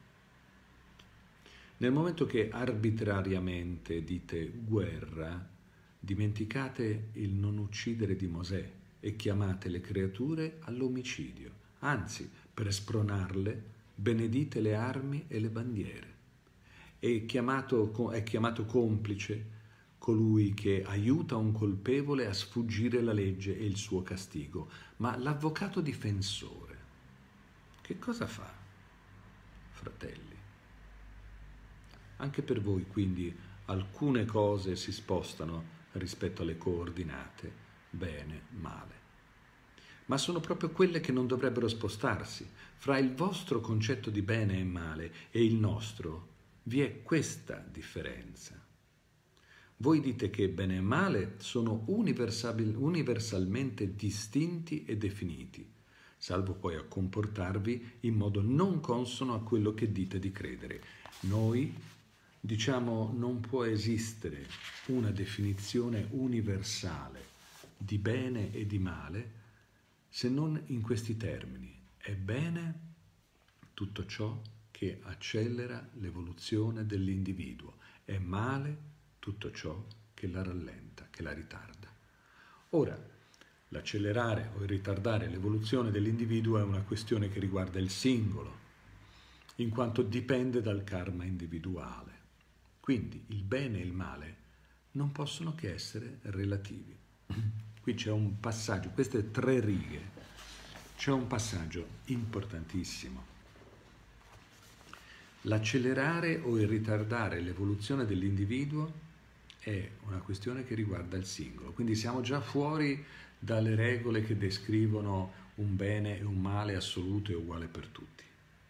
Nel momento che arbitrariamente dite guerra, dimenticate il non uccidere di Mosè e chiamate le creature all'omicidio. Anzi, per spronarle, benedite le armi e le bandiere. È chiamato, è chiamato complice colui che aiuta un colpevole a sfuggire la legge e il suo castigo. Ma l'avvocato difensore, che cosa fa, fratelli? Anche per voi, quindi, alcune cose si spostano rispetto alle coordinate, bene, male. Ma sono proprio quelle che non dovrebbero spostarsi. Fra il vostro concetto di bene e male e il nostro vi è questa differenza. Voi dite che bene e male sono universalmente distinti e definiti, salvo poi a comportarvi in modo non consono a quello che dite di credere. Noi diciamo non può esistere una definizione universale di bene e di male se non in questi termini. È bene tutto ciò che accelera l'evoluzione dell'individuo, è male tutto ciò che la rallenta, che la ritarda. Ora, l'accelerare o il ritardare l'evoluzione dell'individuo è una questione che riguarda il singolo, in quanto dipende dal karma individuale. Quindi il bene e il male non possono che essere relativi. Qui c'è un passaggio, queste tre righe, c'è un passaggio importantissimo. L'accelerare o il ritardare l'evoluzione dell'individuo è una questione che riguarda il singolo, quindi siamo già fuori dalle regole che descrivono un bene e un male assoluto e uguale per tutti,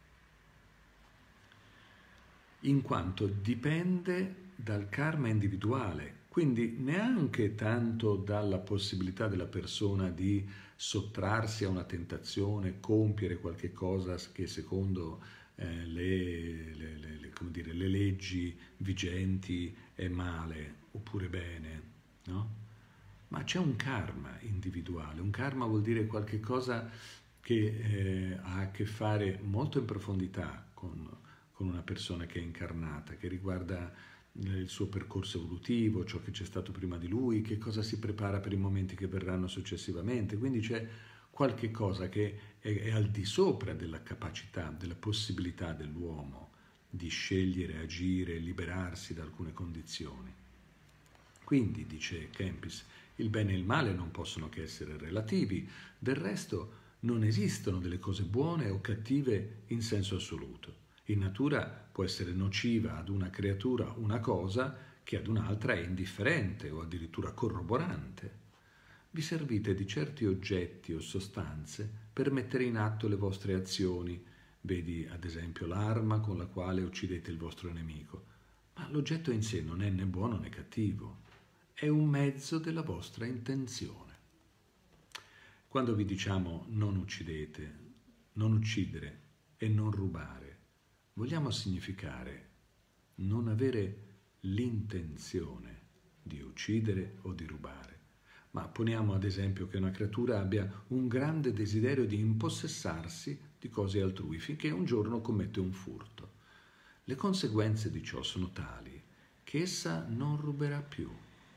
in quanto dipende dal karma individuale, quindi neanche tanto dalla possibilità della persona di sottrarsi a una tentazione, compiere qualche cosa che secondo eh, le, le, le, come dire, le leggi vigenti è male oppure bene, no? Ma c'è un karma individuale. Un karma vuol dire qualche cosa che eh, ha a che fare molto in profondità con, con una persona che è incarnata, che riguarda il suo percorso evolutivo, ciò che c'è stato prima di lui, che cosa si prepara per i momenti che verranno successivamente. Quindi c'è qualche cosa che è, è al di sopra della capacità, della possibilità dell'uomo di scegliere, agire, liberarsi da alcune condizioni. Quindi, dice Kempis, il bene e il male non possono che essere relativi, del resto non esistono delle cose buone o cattive in senso assoluto. In natura può essere nociva ad una creatura una cosa che ad un'altra è indifferente o addirittura corroborante. Vi servite di certi oggetti o sostanze per mettere in atto le vostre azioni, vedi ad esempio l'arma con la quale uccidete il vostro nemico, ma l'oggetto in sé non è né buono né cattivo, è un mezzo della vostra intenzione. Quando vi diciamo non uccidete, non uccidere e non rubare, vogliamo significare non avere l'intenzione di uccidere o di rubare, Ma poniamo ad esempio che una creatura abbia un grande desiderio di impossessarsi di cose altrui finché un giorno commette un furto. Le conseguenze di ciò sono tali che essa non ruberà più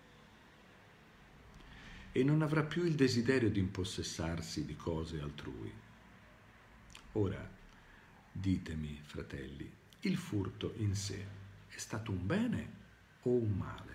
e non avrà più il desiderio di impossessarsi di cose altrui. Ora, ditemi, fratelli, il furto in sé è stato un bene o un male?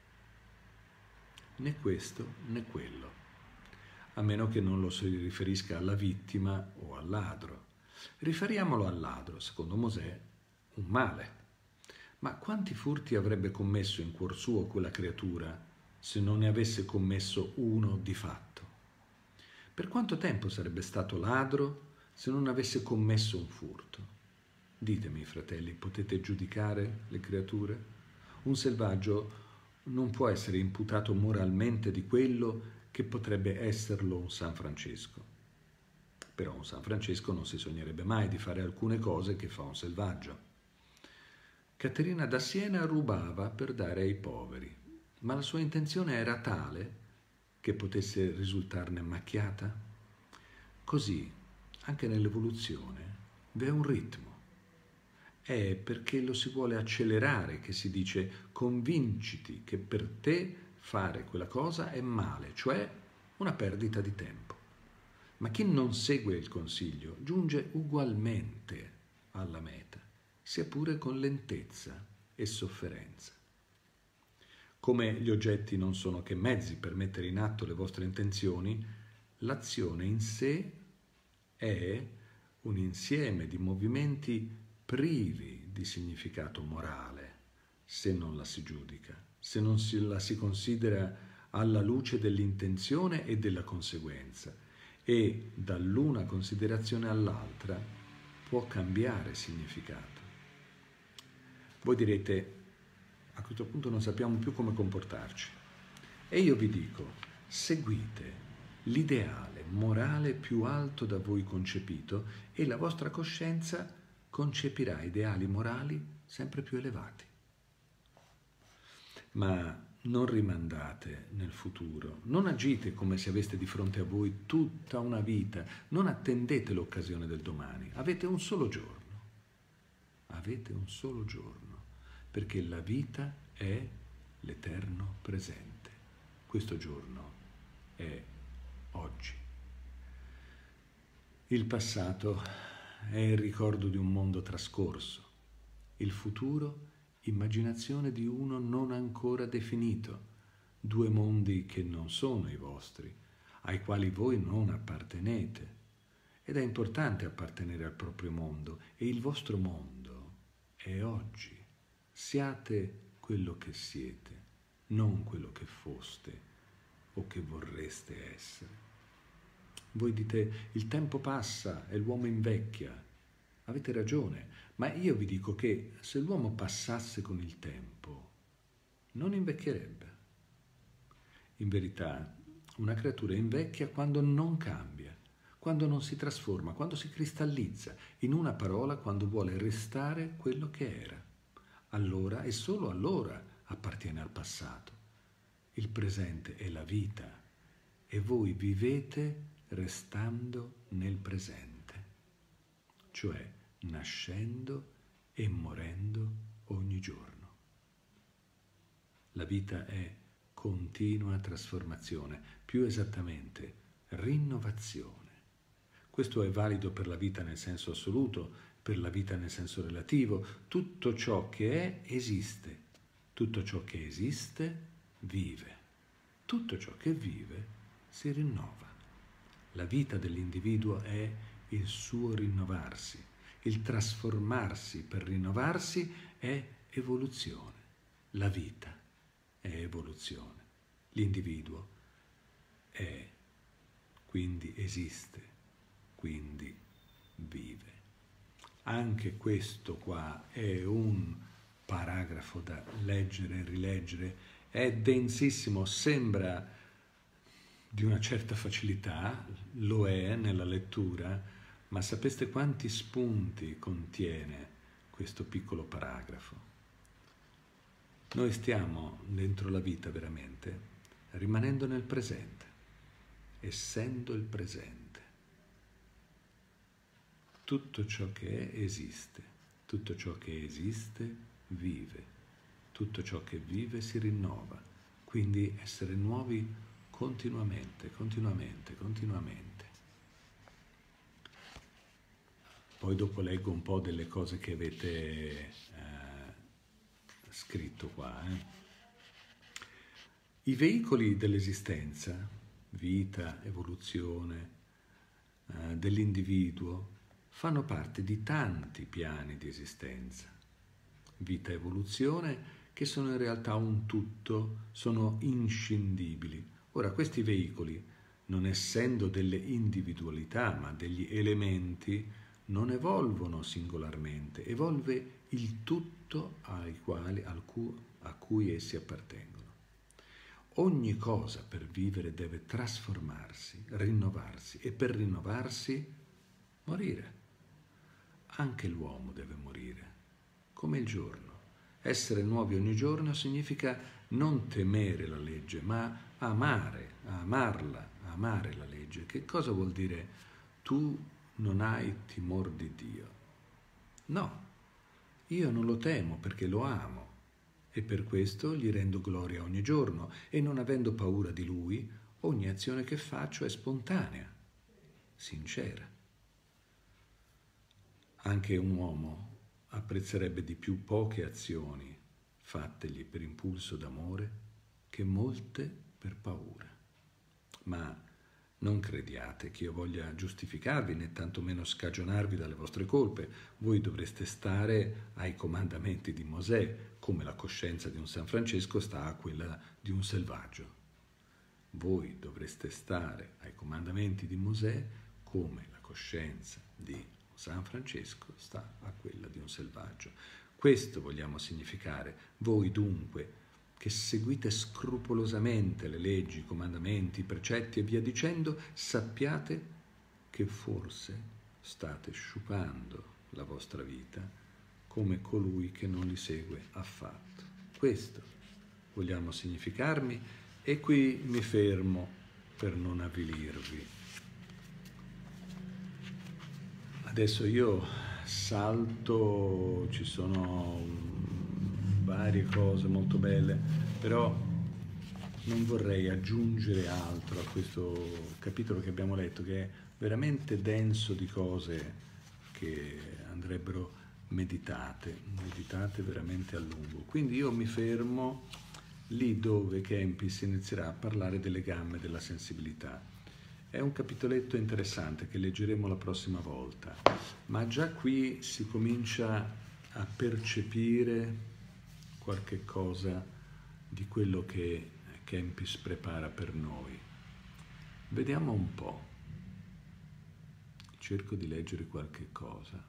Né questo né quello, a meno che non lo si riferisca alla vittima o al ladro. Riferiamolo al ladro, secondo Mosè, un male. Ma quanti furti avrebbe commesso in cuor suo quella creatura se non ne avesse commesso uno di fatto? Per quanto tempo sarebbe stato ladro se non avesse commesso un furto? Ditemi, fratelli, potete giudicare le creature? Un selvaggio non può essere imputato moralmente di quello che potrebbe esserlo un San Francesco. Però un San Francesco non si sognerebbe mai di fare alcune cose che fa un selvaggio. Caterina da Siena rubava per dare ai poveri, ma la sua intenzione era tale che potesse risultarne macchiata? Così, anche nell'evoluzione, v'è un ritmo. È perché lo si vuole accelerare che si dice convinciti che per te fare quella cosa è male, cioè una perdita di tempo. Ma chi non segue il consiglio giunge ugualmente alla meta, sia pure con lentezza e sofferenza. Come gli oggetti non sono che mezzi per mettere in atto le vostre intenzioni, l'azione in sé è un insieme di movimenti privi di significato morale, se non la si giudica, se non si, la si considera alla luce dell'intenzione e della conseguenza, e dall'una considerazione all'altra può cambiare significato. Voi direte, a questo punto non sappiamo più come comportarci. E io vi dico, seguite l'ideale morale più alto da voi concepito e la vostra coscienza concepirà ideali morali sempre più elevati. Ma non rimandate nel futuro, non agite come se aveste di fronte a voi tutta una vita, non attendete l'occasione del domani, avete un solo giorno, avete un solo giorno, perché la vita è l'eterno presente, questo giorno è oggi. Il passato è il ricordo di un mondo trascorso, il futuro immaginazione di uno non ancora definito, due mondi che non sono i vostri, ai quali voi non appartenete. Ed è importante appartenere al proprio mondo, e il vostro mondo è oggi. Siate quello che siete, non quello che foste o che vorreste essere. Voi dite, il tempo passa e l'uomo invecchia. Avete ragione, ma io vi dico che se l'uomo passasse con il tempo, non invecchierebbe. In verità, una creatura invecchia quando non cambia, quando non si trasforma, quando si cristallizza, in una parola, quando vuole restare quello che era. Allora, e solo allora, appartiene al passato. Il presente è la vita e voi vivete restando nel presente, cioè nascendo e morendo ogni giorno. La vita è continua trasformazione, più esattamente rinnovazione. Questo è valido per la vita nel senso assoluto, per la vita nel senso relativo. Tutto ciò che è esiste, tutto ciò che esiste vive, tutto ciò che vive si rinnova. La vita dell'individuo è il suo rinnovarsi. Il trasformarsi per rinnovarsi è evoluzione. La vita è evoluzione. L'individuo è, quindi esiste, quindi vive. Anche questo qua è un paragrafo da leggere e rileggere. È densissimo, sembra di una certa facilità, lo è nella lettura, ma sapeste quanti spunti contiene questo piccolo paragrafo? Noi stiamo dentro la vita veramente rimanendo nel presente, essendo il presente. Tutto ciò che è esiste, tutto ciò che esiste vive, tutto ciò che vive si rinnova, quindi essere nuovi continuamente, continuamente, continuamente. Poi dopo leggo un po' delle cose che avete eh, scritto qua. Eh. I veicoli dell'esistenza, vita, evoluzione, eh, dell'individuo, fanno parte di tanti piani di esistenza. Vita e evoluzione che sono in realtà un tutto, sono inscindibili. Ora, questi veicoli, non essendo delle individualità, ma degli elementi, non evolvono singolarmente, evolve il tutto ai quali, al cu, a cui essi appartengono. Ogni cosa per vivere deve trasformarsi, rinnovarsi e per rinnovarsi morire. Anche l'uomo deve morire, come il giorno. Essere nuovi ogni giorno significa non temere la legge, ma amare, amarla, amare la legge. Che cosa vuol dire? Tu non hai timore di Dio. No, io non lo temo perché lo amo e per questo gli rendo gloria ogni giorno e non avendo paura di Lui, ogni azione che faccio è spontanea, sincera. Anche un uomo apprezzerebbe di più poche azioni fattegli per impulso d'amore che molte per paura. Ma non crediate che io voglia giustificarvi né tantomeno scagionarvi dalle vostre colpe. Voi dovreste stare ai comandamenti di Mosè, come la coscienza di un San Francesco sta a quella di un selvaggio. Voi dovreste stare ai comandamenti di Mosè come la coscienza di San Francesco sta a quella di un selvaggio. Questo vogliamo significare. Voi dunque, che seguite scrupolosamente le leggi, i comandamenti, i precetti e via dicendo, sappiate che forse state sciupando la vostra vita come colui che non li segue affatto. Questo vogliamo significarmi e qui mi fermo per non avvilirvi. Adesso io salto, ci sono varie cose molto belle, però non vorrei aggiungere altro a questo capitolo che abbiamo letto, che è veramente denso di cose che andrebbero meditate, meditate veramente a lungo. Quindi io mi fermo lì dove Kempis inizierà a parlare delle gamme della sensibilità. È un capitoletto interessante che leggeremo la prossima volta, ma già qui si comincia a percepire qualche cosa di quello che Kempis prepara per noi. Vediamo un po'. Cerco di leggere qualche cosa.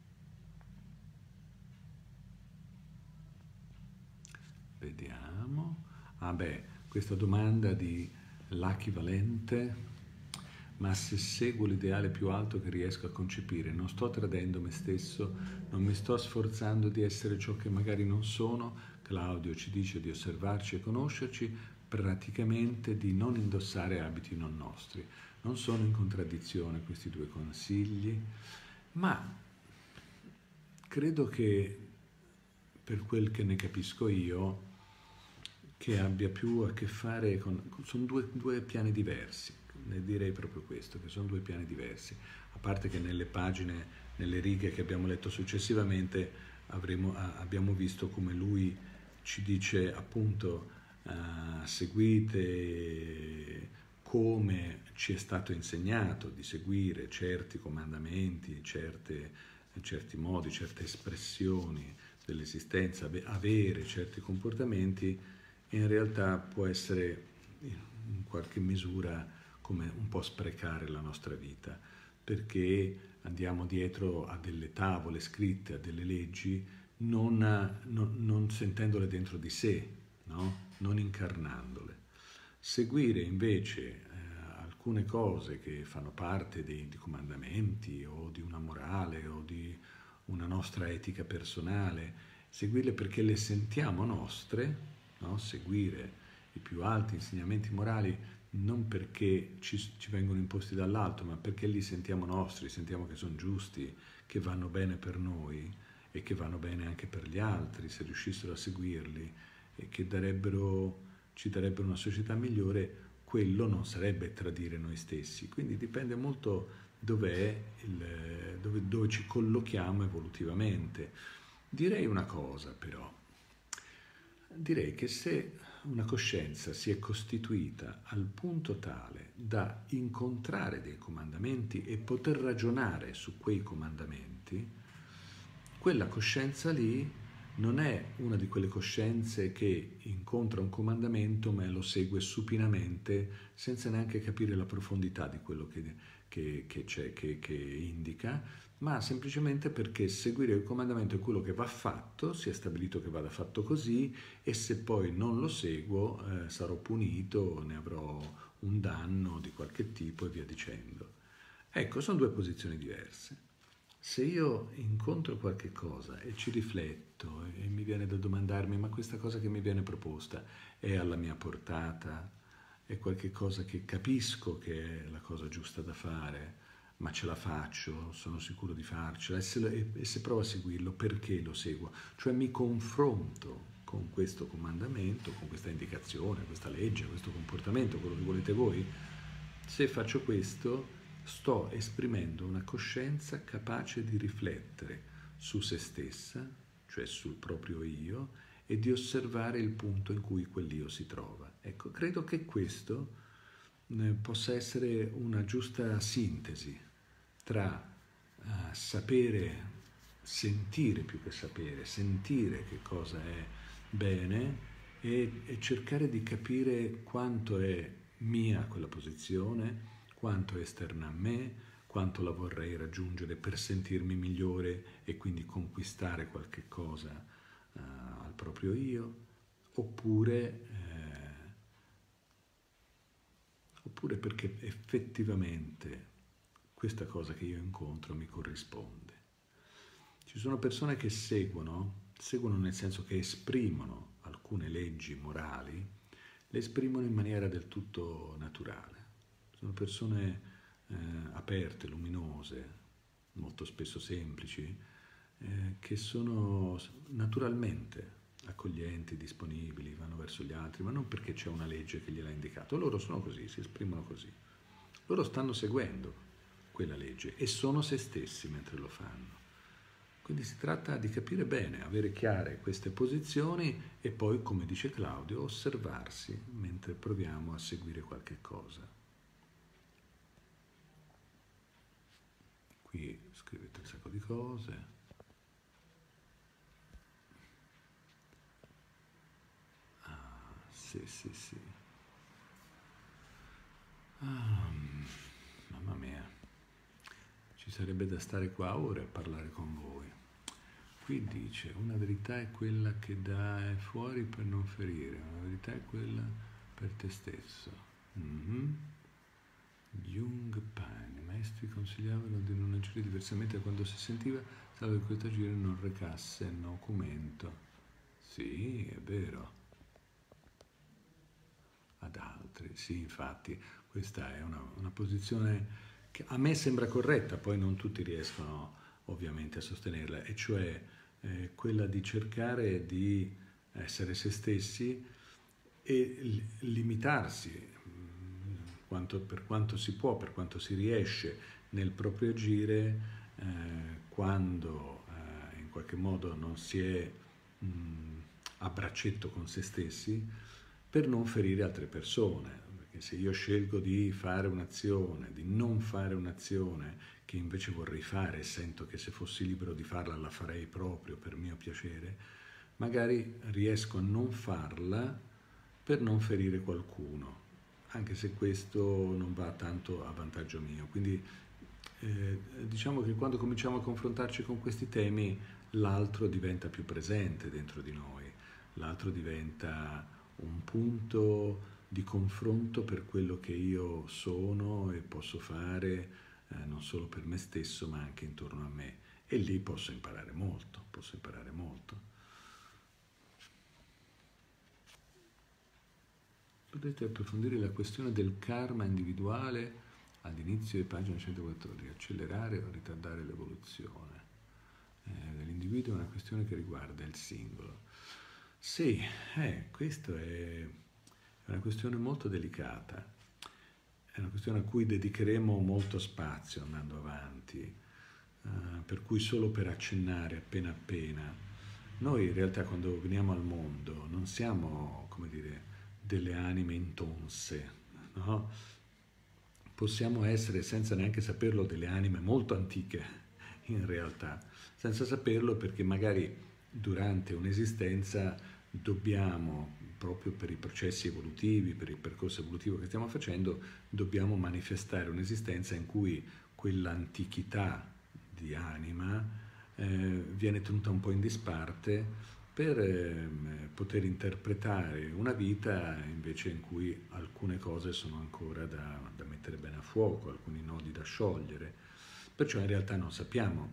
Vediamo. Ah beh, questa domanda di Lucky Valente. Ma se seguo l'ideale più alto che riesco a concepire, non sto tradendo me stesso, non mi sto sforzando di essere ciò che magari non sono. Claudio ci dice di osservarci e conoscerci, praticamente di non indossare abiti non nostri. Non sono in contraddizione questi due consigli, ma credo che, per quel che ne capisco io, che abbia più a che fare con... sono due, due piani diversi. Ne direi proprio questo, che sono due piani diversi, a parte che nelle pagine, nelle righe che abbiamo letto successivamente avremo, abbiamo visto come lui ci dice appunto uh, seguite come ci è stato insegnato di seguire certi comandamenti, certe, certi modi, certe espressioni dell'esistenza, avere certi comportamenti, in realtà può essere in qualche misura come un po' sprecare la nostra vita, perché andiamo dietro a delle tavole scritte, a delle leggi, non, non, non sentendole dentro di sé, no? Non incarnandole. Seguire invece eh, alcune cose che fanno parte dei, dei comandamenti o di una morale o di una nostra etica personale, seguirle perché le sentiamo nostre, no? Seguire i più alti insegnamenti morali, non perché ci, ci vengono imposti dall'alto, ma perché li sentiamo nostri, sentiamo che sono giusti, che vanno bene per noi e che vanno bene anche per gli altri, se riuscissero a seguirli, e che darebbero, ci darebbero una società migliore. Quello non sarebbe tradire noi stessi. Quindi dipende molto dov'è il, dove, dove ci collochiamo evolutivamente. Direi una cosa però, direi che se una coscienza si è costituita al punto tale da incontrare dei comandamenti e poter ragionare su quei comandamenti, quella coscienza lì non è una di quelle coscienze che incontra un comandamento ma lo segue supinamente senza neanche capire la profondità di quello che, che, che, c'è, che, che indica, ma semplicemente perché seguire il comandamento è quello che va fatto, si è stabilito che vada fatto così, e se poi non lo seguo eh, sarò punito, ne avrò un danno di qualche tipo e via dicendo. Ecco, sono due posizioni diverse. Se io incontro qualche cosa e ci rifletto e mi viene da domandarmi: ma questa cosa che mi viene proposta è alla mia portata? È qualche cosa che capisco che è la cosa giusta da fare, ma ce la faccio, sono sicuro di farcela, e se, e se provo a seguirlo, perché lo seguo? Cioè mi confronto con questo comandamento, con questa indicazione, questa legge, questo comportamento, quello che volete voi. Se faccio questo, sto esprimendo una coscienza capace di riflettere su se stessa, cioè sul proprio io, e di osservare il punto in cui quell'io si trova. Ecco, credo che questo eh, possa essere una giusta sintesi tra uh, sapere, sentire più che sapere, sentire che cosa è bene e, e cercare di capire quanto è mia quella posizione, quanto è esterna a me, quanto la vorrei raggiungere per sentirmi migliore e quindi conquistare qualche cosa uh, al proprio io, oppure, eh, oppure perché effettivamente questa cosa che io incontro mi corrisponde. Ci sono persone che seguono, seguono nel senso che esprimono alcune leggi morali, le esprimono in maniera del tutto naturale. Sono persone eh, aperte, luminose, molto spesso semplici, eh, che sono naturalmente accoglienti, disponibili, vanno verso gli altri, ma non perché c'è una legge che gliel'ha indicato. Loro sono così, si esprimono così. Loro stanno seguendo quella legge e sono se stessi mentre lo fanno. Quindi si tratta di capire bene, avere chiare queste posizioni e poi, come dice Claudio, osservarsi mentre proviamo a seguire qualche cosa. Qui scrivete un sacco di cose. Ah, sì, sì, sì. Ah, mamma mia. Ci sarebbe da stare qua ore a parlare con voi. Qui dice: una verità è quella che dai fuori per non ferire, una verità è quella per te stesso. Mm-hmm. Jung Pan, i maestri consigliavano di non agire diversamente da quando si sentiva, salvo che questo agire non recasse nocumento. Sì, è vero. Ad altri, sì, infatti, questa è una, una posizione che a me sembra corretta, poi non tutti riescono ovviamente a sostenerla, e cioè eh, quella di cercare di essere se stessi e limitarsi mh, quanto, per quanto si può, per quanto si riesce nel proprio agire, eh, quando eh, in qualche modo non si è mh, a braccetto con se stessi, per non ferire altre persone. Perché se io scelgo di fare un'azione, di non fare un'azione che invece vorrei fare e sento che se fossi libero di farla la farei proprio per mio piacere, magari riesco a non farla per non ferire qualcuno, anche se questo non va tanto a vantaggio mio. Quindi eh, diciamo che quando cominciamo a confrontarci con questi temi, l'altro diventa più presente dentro di noi, l'altro diventa un punto di confronto per quello che io sono e posso fare, eh, non solo per me stesso ma anche intorno a me, e lì posso imparare molto, posso imparare molto. Potete approfondire la questione del karma individuale all'inizio di pagina centoquattordici, accelerare o ritardare l'evoluzione. Eh, dell'individuo è una questione che riguarda il singolo. Sì, eh, questa è una questione molto delicata, è una questione a cui dedicheremo molto spazio andando avanti, eh, per cui solo per accennare appena appena. Noi in realtà quando veniamo al mondo non siamo, come dire, delle anime intonse, no? Possiamo essere, senza neanche saperlo, delle anime molto antiche, in realtà, senza saperlo perché magari durante un'esistenza dobbiamo, proprio per i processi evolutivi, per il percorso evolutivo che stiamo facendo, dobbiamo manifestare un'esistenza in cui quell'antichità di anima eh, viene tenuta un po' in disparte per eh, poter interpretare una vita invece in cui alcune cose sono ancora da, da mettere bene a fuoco, alcuni nodi da sciogliere. Perciò in realtà non sappiamo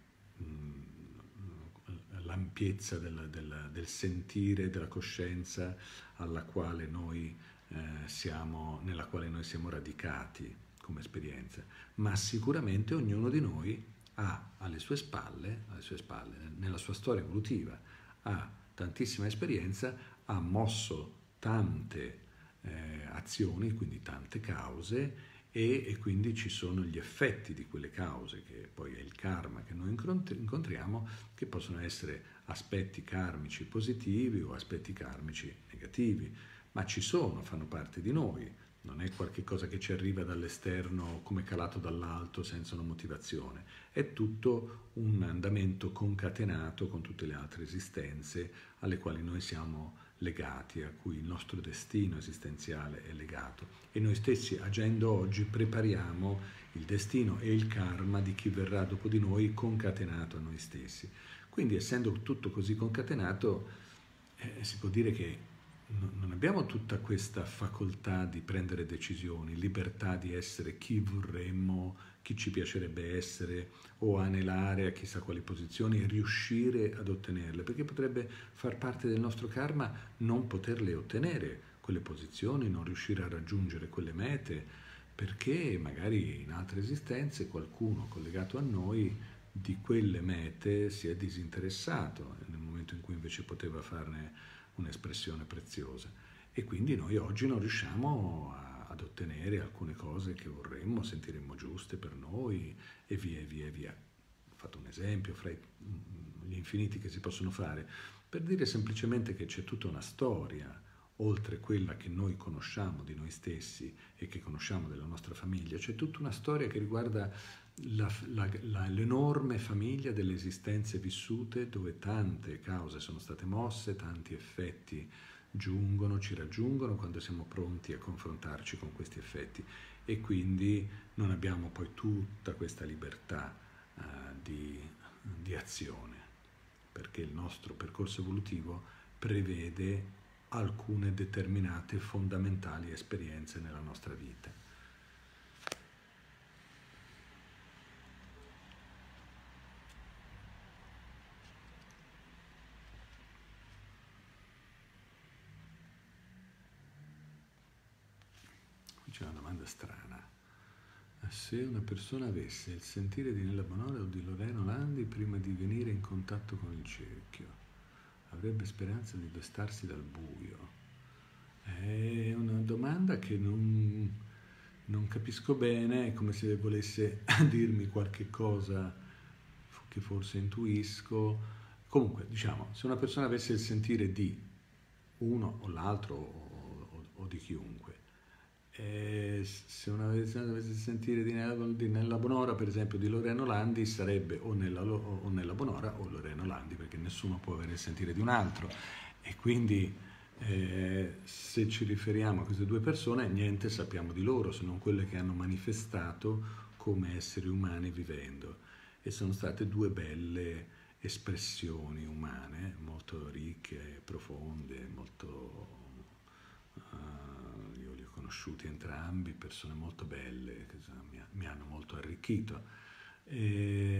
mh, l'ampiezza del, del, del sentire, della coscienza alla quale noi, eh, siamo, nella quale noi siamo radicati come esperienza, ma sicuramente ognuno di noi ha alle sue spalle, alle sue spalle nella sua storia evolutiva, ha tantissima esperienza, ha mosso tante eh, azioni, quindi tante cause e, e quindi ci sono gli effetti di quelle cause, che poi è il karma che noi incontriamo, che possono essere aspetti karmici positivi o aspetti karmici negativi, ma ci sono, fanno parte di noi, non è qualcosa che ci arriva dall'esterno come calato dall'alto senza una motivazione, è tutto un andamento concatenato con tutte le altre esistenze alle quali noi siamo legati, a cui il nostro destino esistenziale è legato. E noi stessi, agendo oggi, prepariamo il destino e il karma di chi verrà dopo di noi concatenato a noi stessi. Quindi, essendo tutto così concatenato, eh, si può dire che non abbiamo tutta questa facoltà di prendere decisioni, libertà di essere chi vorremmo, chi ci piacerebbe essere, o anelare a chissà quali posizioni e riuscire ad ottenerle, perché potrebbe far parte del nostro karma non poterle ottenere, quelle posizioni, non riuscire a raggiungere quelle mete, perché magari in altre esistenze qualcuno collegato a noi di quelle mete si è disinteressato, nel momento in cui invece poteva farne un'espressione preziosa, e quindi noi oggi non riusciamo a, ad ottenere alcune cose che vorremmo, sentiremmo giuste per noi e via e via e via. Ho fatto un esempio fra gli infiniti che si possono fare per dire semplicemente che c'è tutta una storia oltre quella che noi conosciamo di noi stessi e che conosciamo della nostra famiglia, c'è tutta una storia che riguarda La, la, la, l'enorme famiglia delle esistenze vissute, dove tante cause sono state mosse, tanti effetti giungono, ci raggiungono quando siamo pronti a confrontarci con questi effetti, e quindi non abbiamo poi tutta questa libertà uh, di, di azione, perché il nostro percorso evolutivo prevede alcune determinate fondamentali esperienze nella nostra vita. C'è una domanda strana. Se una persona avesse il sentire di Nella Bonora o di Lorena Landi prima di venire in contatto con il cerchio, avrebbe speranza di destarsi dal buio? È una domanda che non, non capisco bene, è come se volesse dirmi qualche cosa che forse intuisco. Comunque, diciamo, se una persona avesse il sentire di uno o l'altro o, o, o di chiunque, e se una persona dovesse sentire di Nella, di Nella Bonora, per esempio di Lorena Landi, sarebbe o Nella, o Nella Bonora o Lorena Landi, perché nessuno può avere il sentire di un altro, e quindi eh, se ci riferiamo a queste due persone niente sappiamo di loro se non quelle che hanno manifestato come esseri umani vivendo, e sono state due belle espressioni umane molto ricche, profonde, molto uh, io li ho conosciuti entrambi, persone molto belle che mi, mi hanno molto arricchito. E poi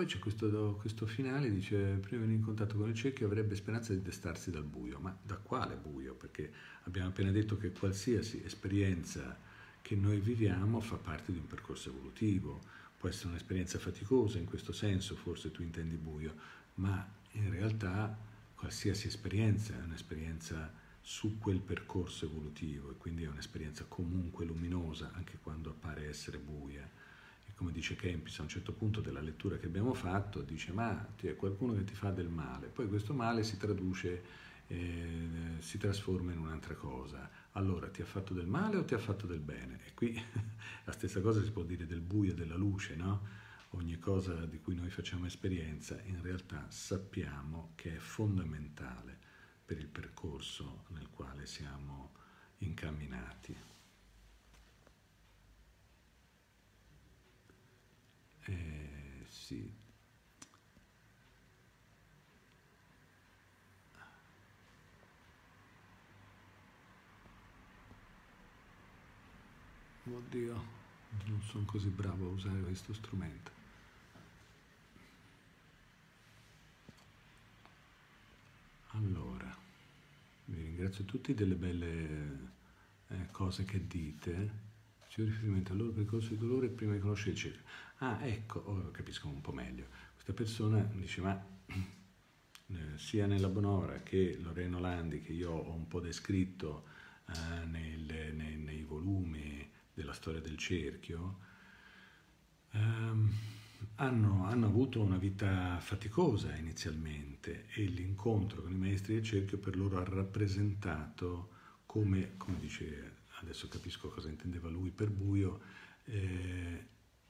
poi c'è questo, questo finale, dice, prima di venire in contatto con il cerchio avrebbe speranza di destarsi dal buio. Ma da quale buio? Perché abbiamo appena detto che qualsiasi esperienza che noi viviamo fa parte di un percorso evolutivo. Può essere un'esperienza faticosa, in questo senso forse tu intendi buio, ma in realtà qualsiasi esperienza è un'esperienza su quel percorso evolutivo e quindi è un'esperienza comunque luminosa, anche quando appare essere buia. E come dice Kempis a un certo punto della lettura che abbiamo fatto, dice ma c'è qualcuno che ti fa del male, poi questo male si traduce, eh, si trasforma in un'altra cosa. Allora ti ha fatto del male o ti ha fatto del bene? E qui la stessa cosa si può dire del buio e della luce, no? Ogni cosa di cui noi facciamo esperienza in realtà sappiamo che è fondamentale per il percorso nel quale siamo incamminati. Eh, sì. Oddio, non sono così bravo a usare questo strumento. Allora, vi ringrazio tutti delle belle eh, cose che dite. Facevo riferimento al loro percorso di dolore prima di conoscere il cerchio. Ah, ecco, ora capisco un po' meglio. Questa persona dice, ma eh, sia nella Bonora che Lorena Landi, che io ho un po' descritto eh, nel, nei, nei volumi della storia del cerchio, ehm, hanno, hanno avuto una vita faticosa inizialmente e l'incontro con i maestri del cerchio per loro ha rappresentato come, come dice, adesso capisco cosa intendeva lui per buio, eh,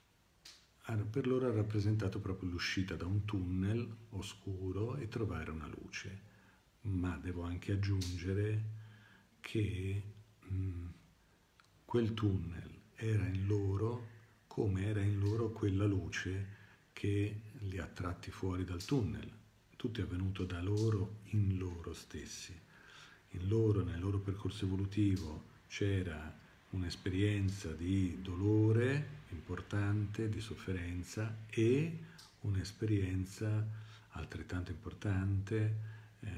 per loro ha rappresentato proprio l'uscita da un tunnel oscuro e trovare una luce. Ma devo anche aggiungere che mh, quel tunnel era in loro come era in loro quella luce che li ha tratti fuori dal tunnel. Tutto è avvenuto da loro in loro stessi. In loro, nel loro percorso evolutivo, c'era un'esperienza di dolore importante, di sofferenza e un'esperienza altrettanto importante eh,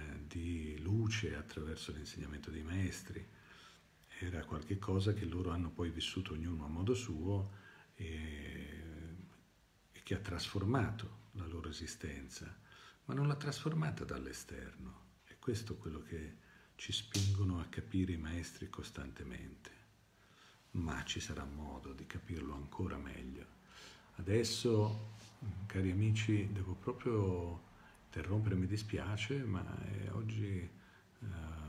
di luce attraverso l'insegnamento dei maestri. Era qualche cosa che loro hanno poi vissuto ognuno a modo suo e, e che ha trasformato la loro esistenza, ma non l'ha trasformata dall'esterno. E questo è quello che ci spingono a capire i maestri costantemente. Ma ci sarà modo di capirlo ancora meglio. Adesso, cari amici, devo proprio interrompere, mi dispiace, ma eh, oggi eh,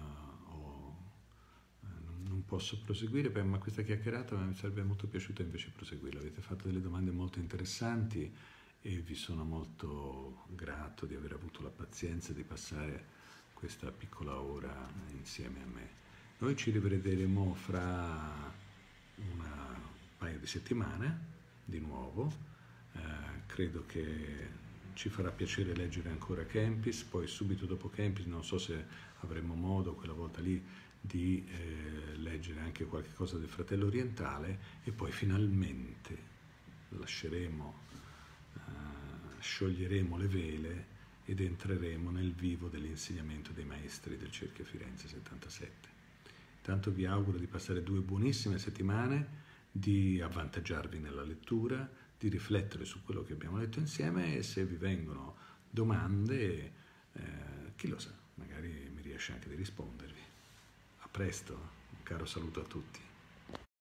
ho, eh, non, non posso proseguire, beh, ma questa chiacchierata mi sarebbe molto piaciuta invece proseguirla. Avete fatto delle domande molto interessanti e vi sono molto grato di aver avuto la pazienza di passare questa piccola ora insieme a me. Noi ci rivedremo fra un paio di settimane di nuovo, eh, credo che ci farà piacere leggere ancora Kempis, poi subito dopo Kempis non so se avremo modo quella volta lì di eh, leggere anche qualche cosa del Fratello Orientale e poi finalmente lasceremo, eh, scioglieremo le vele ed entreremo nel vivo dell'insegnamento dei maestri del Cerchio Firenze settantasette. Intanto vi auguro di passare due buonissime settimane, di avvantaggiarvi nella lettura, di riflettere su quello che abbiamo letto insieme e se vi vengono domande, eh, chi lo sa, magari mi riesce anche di rispondervi. A presto, un caro saluto a tutti.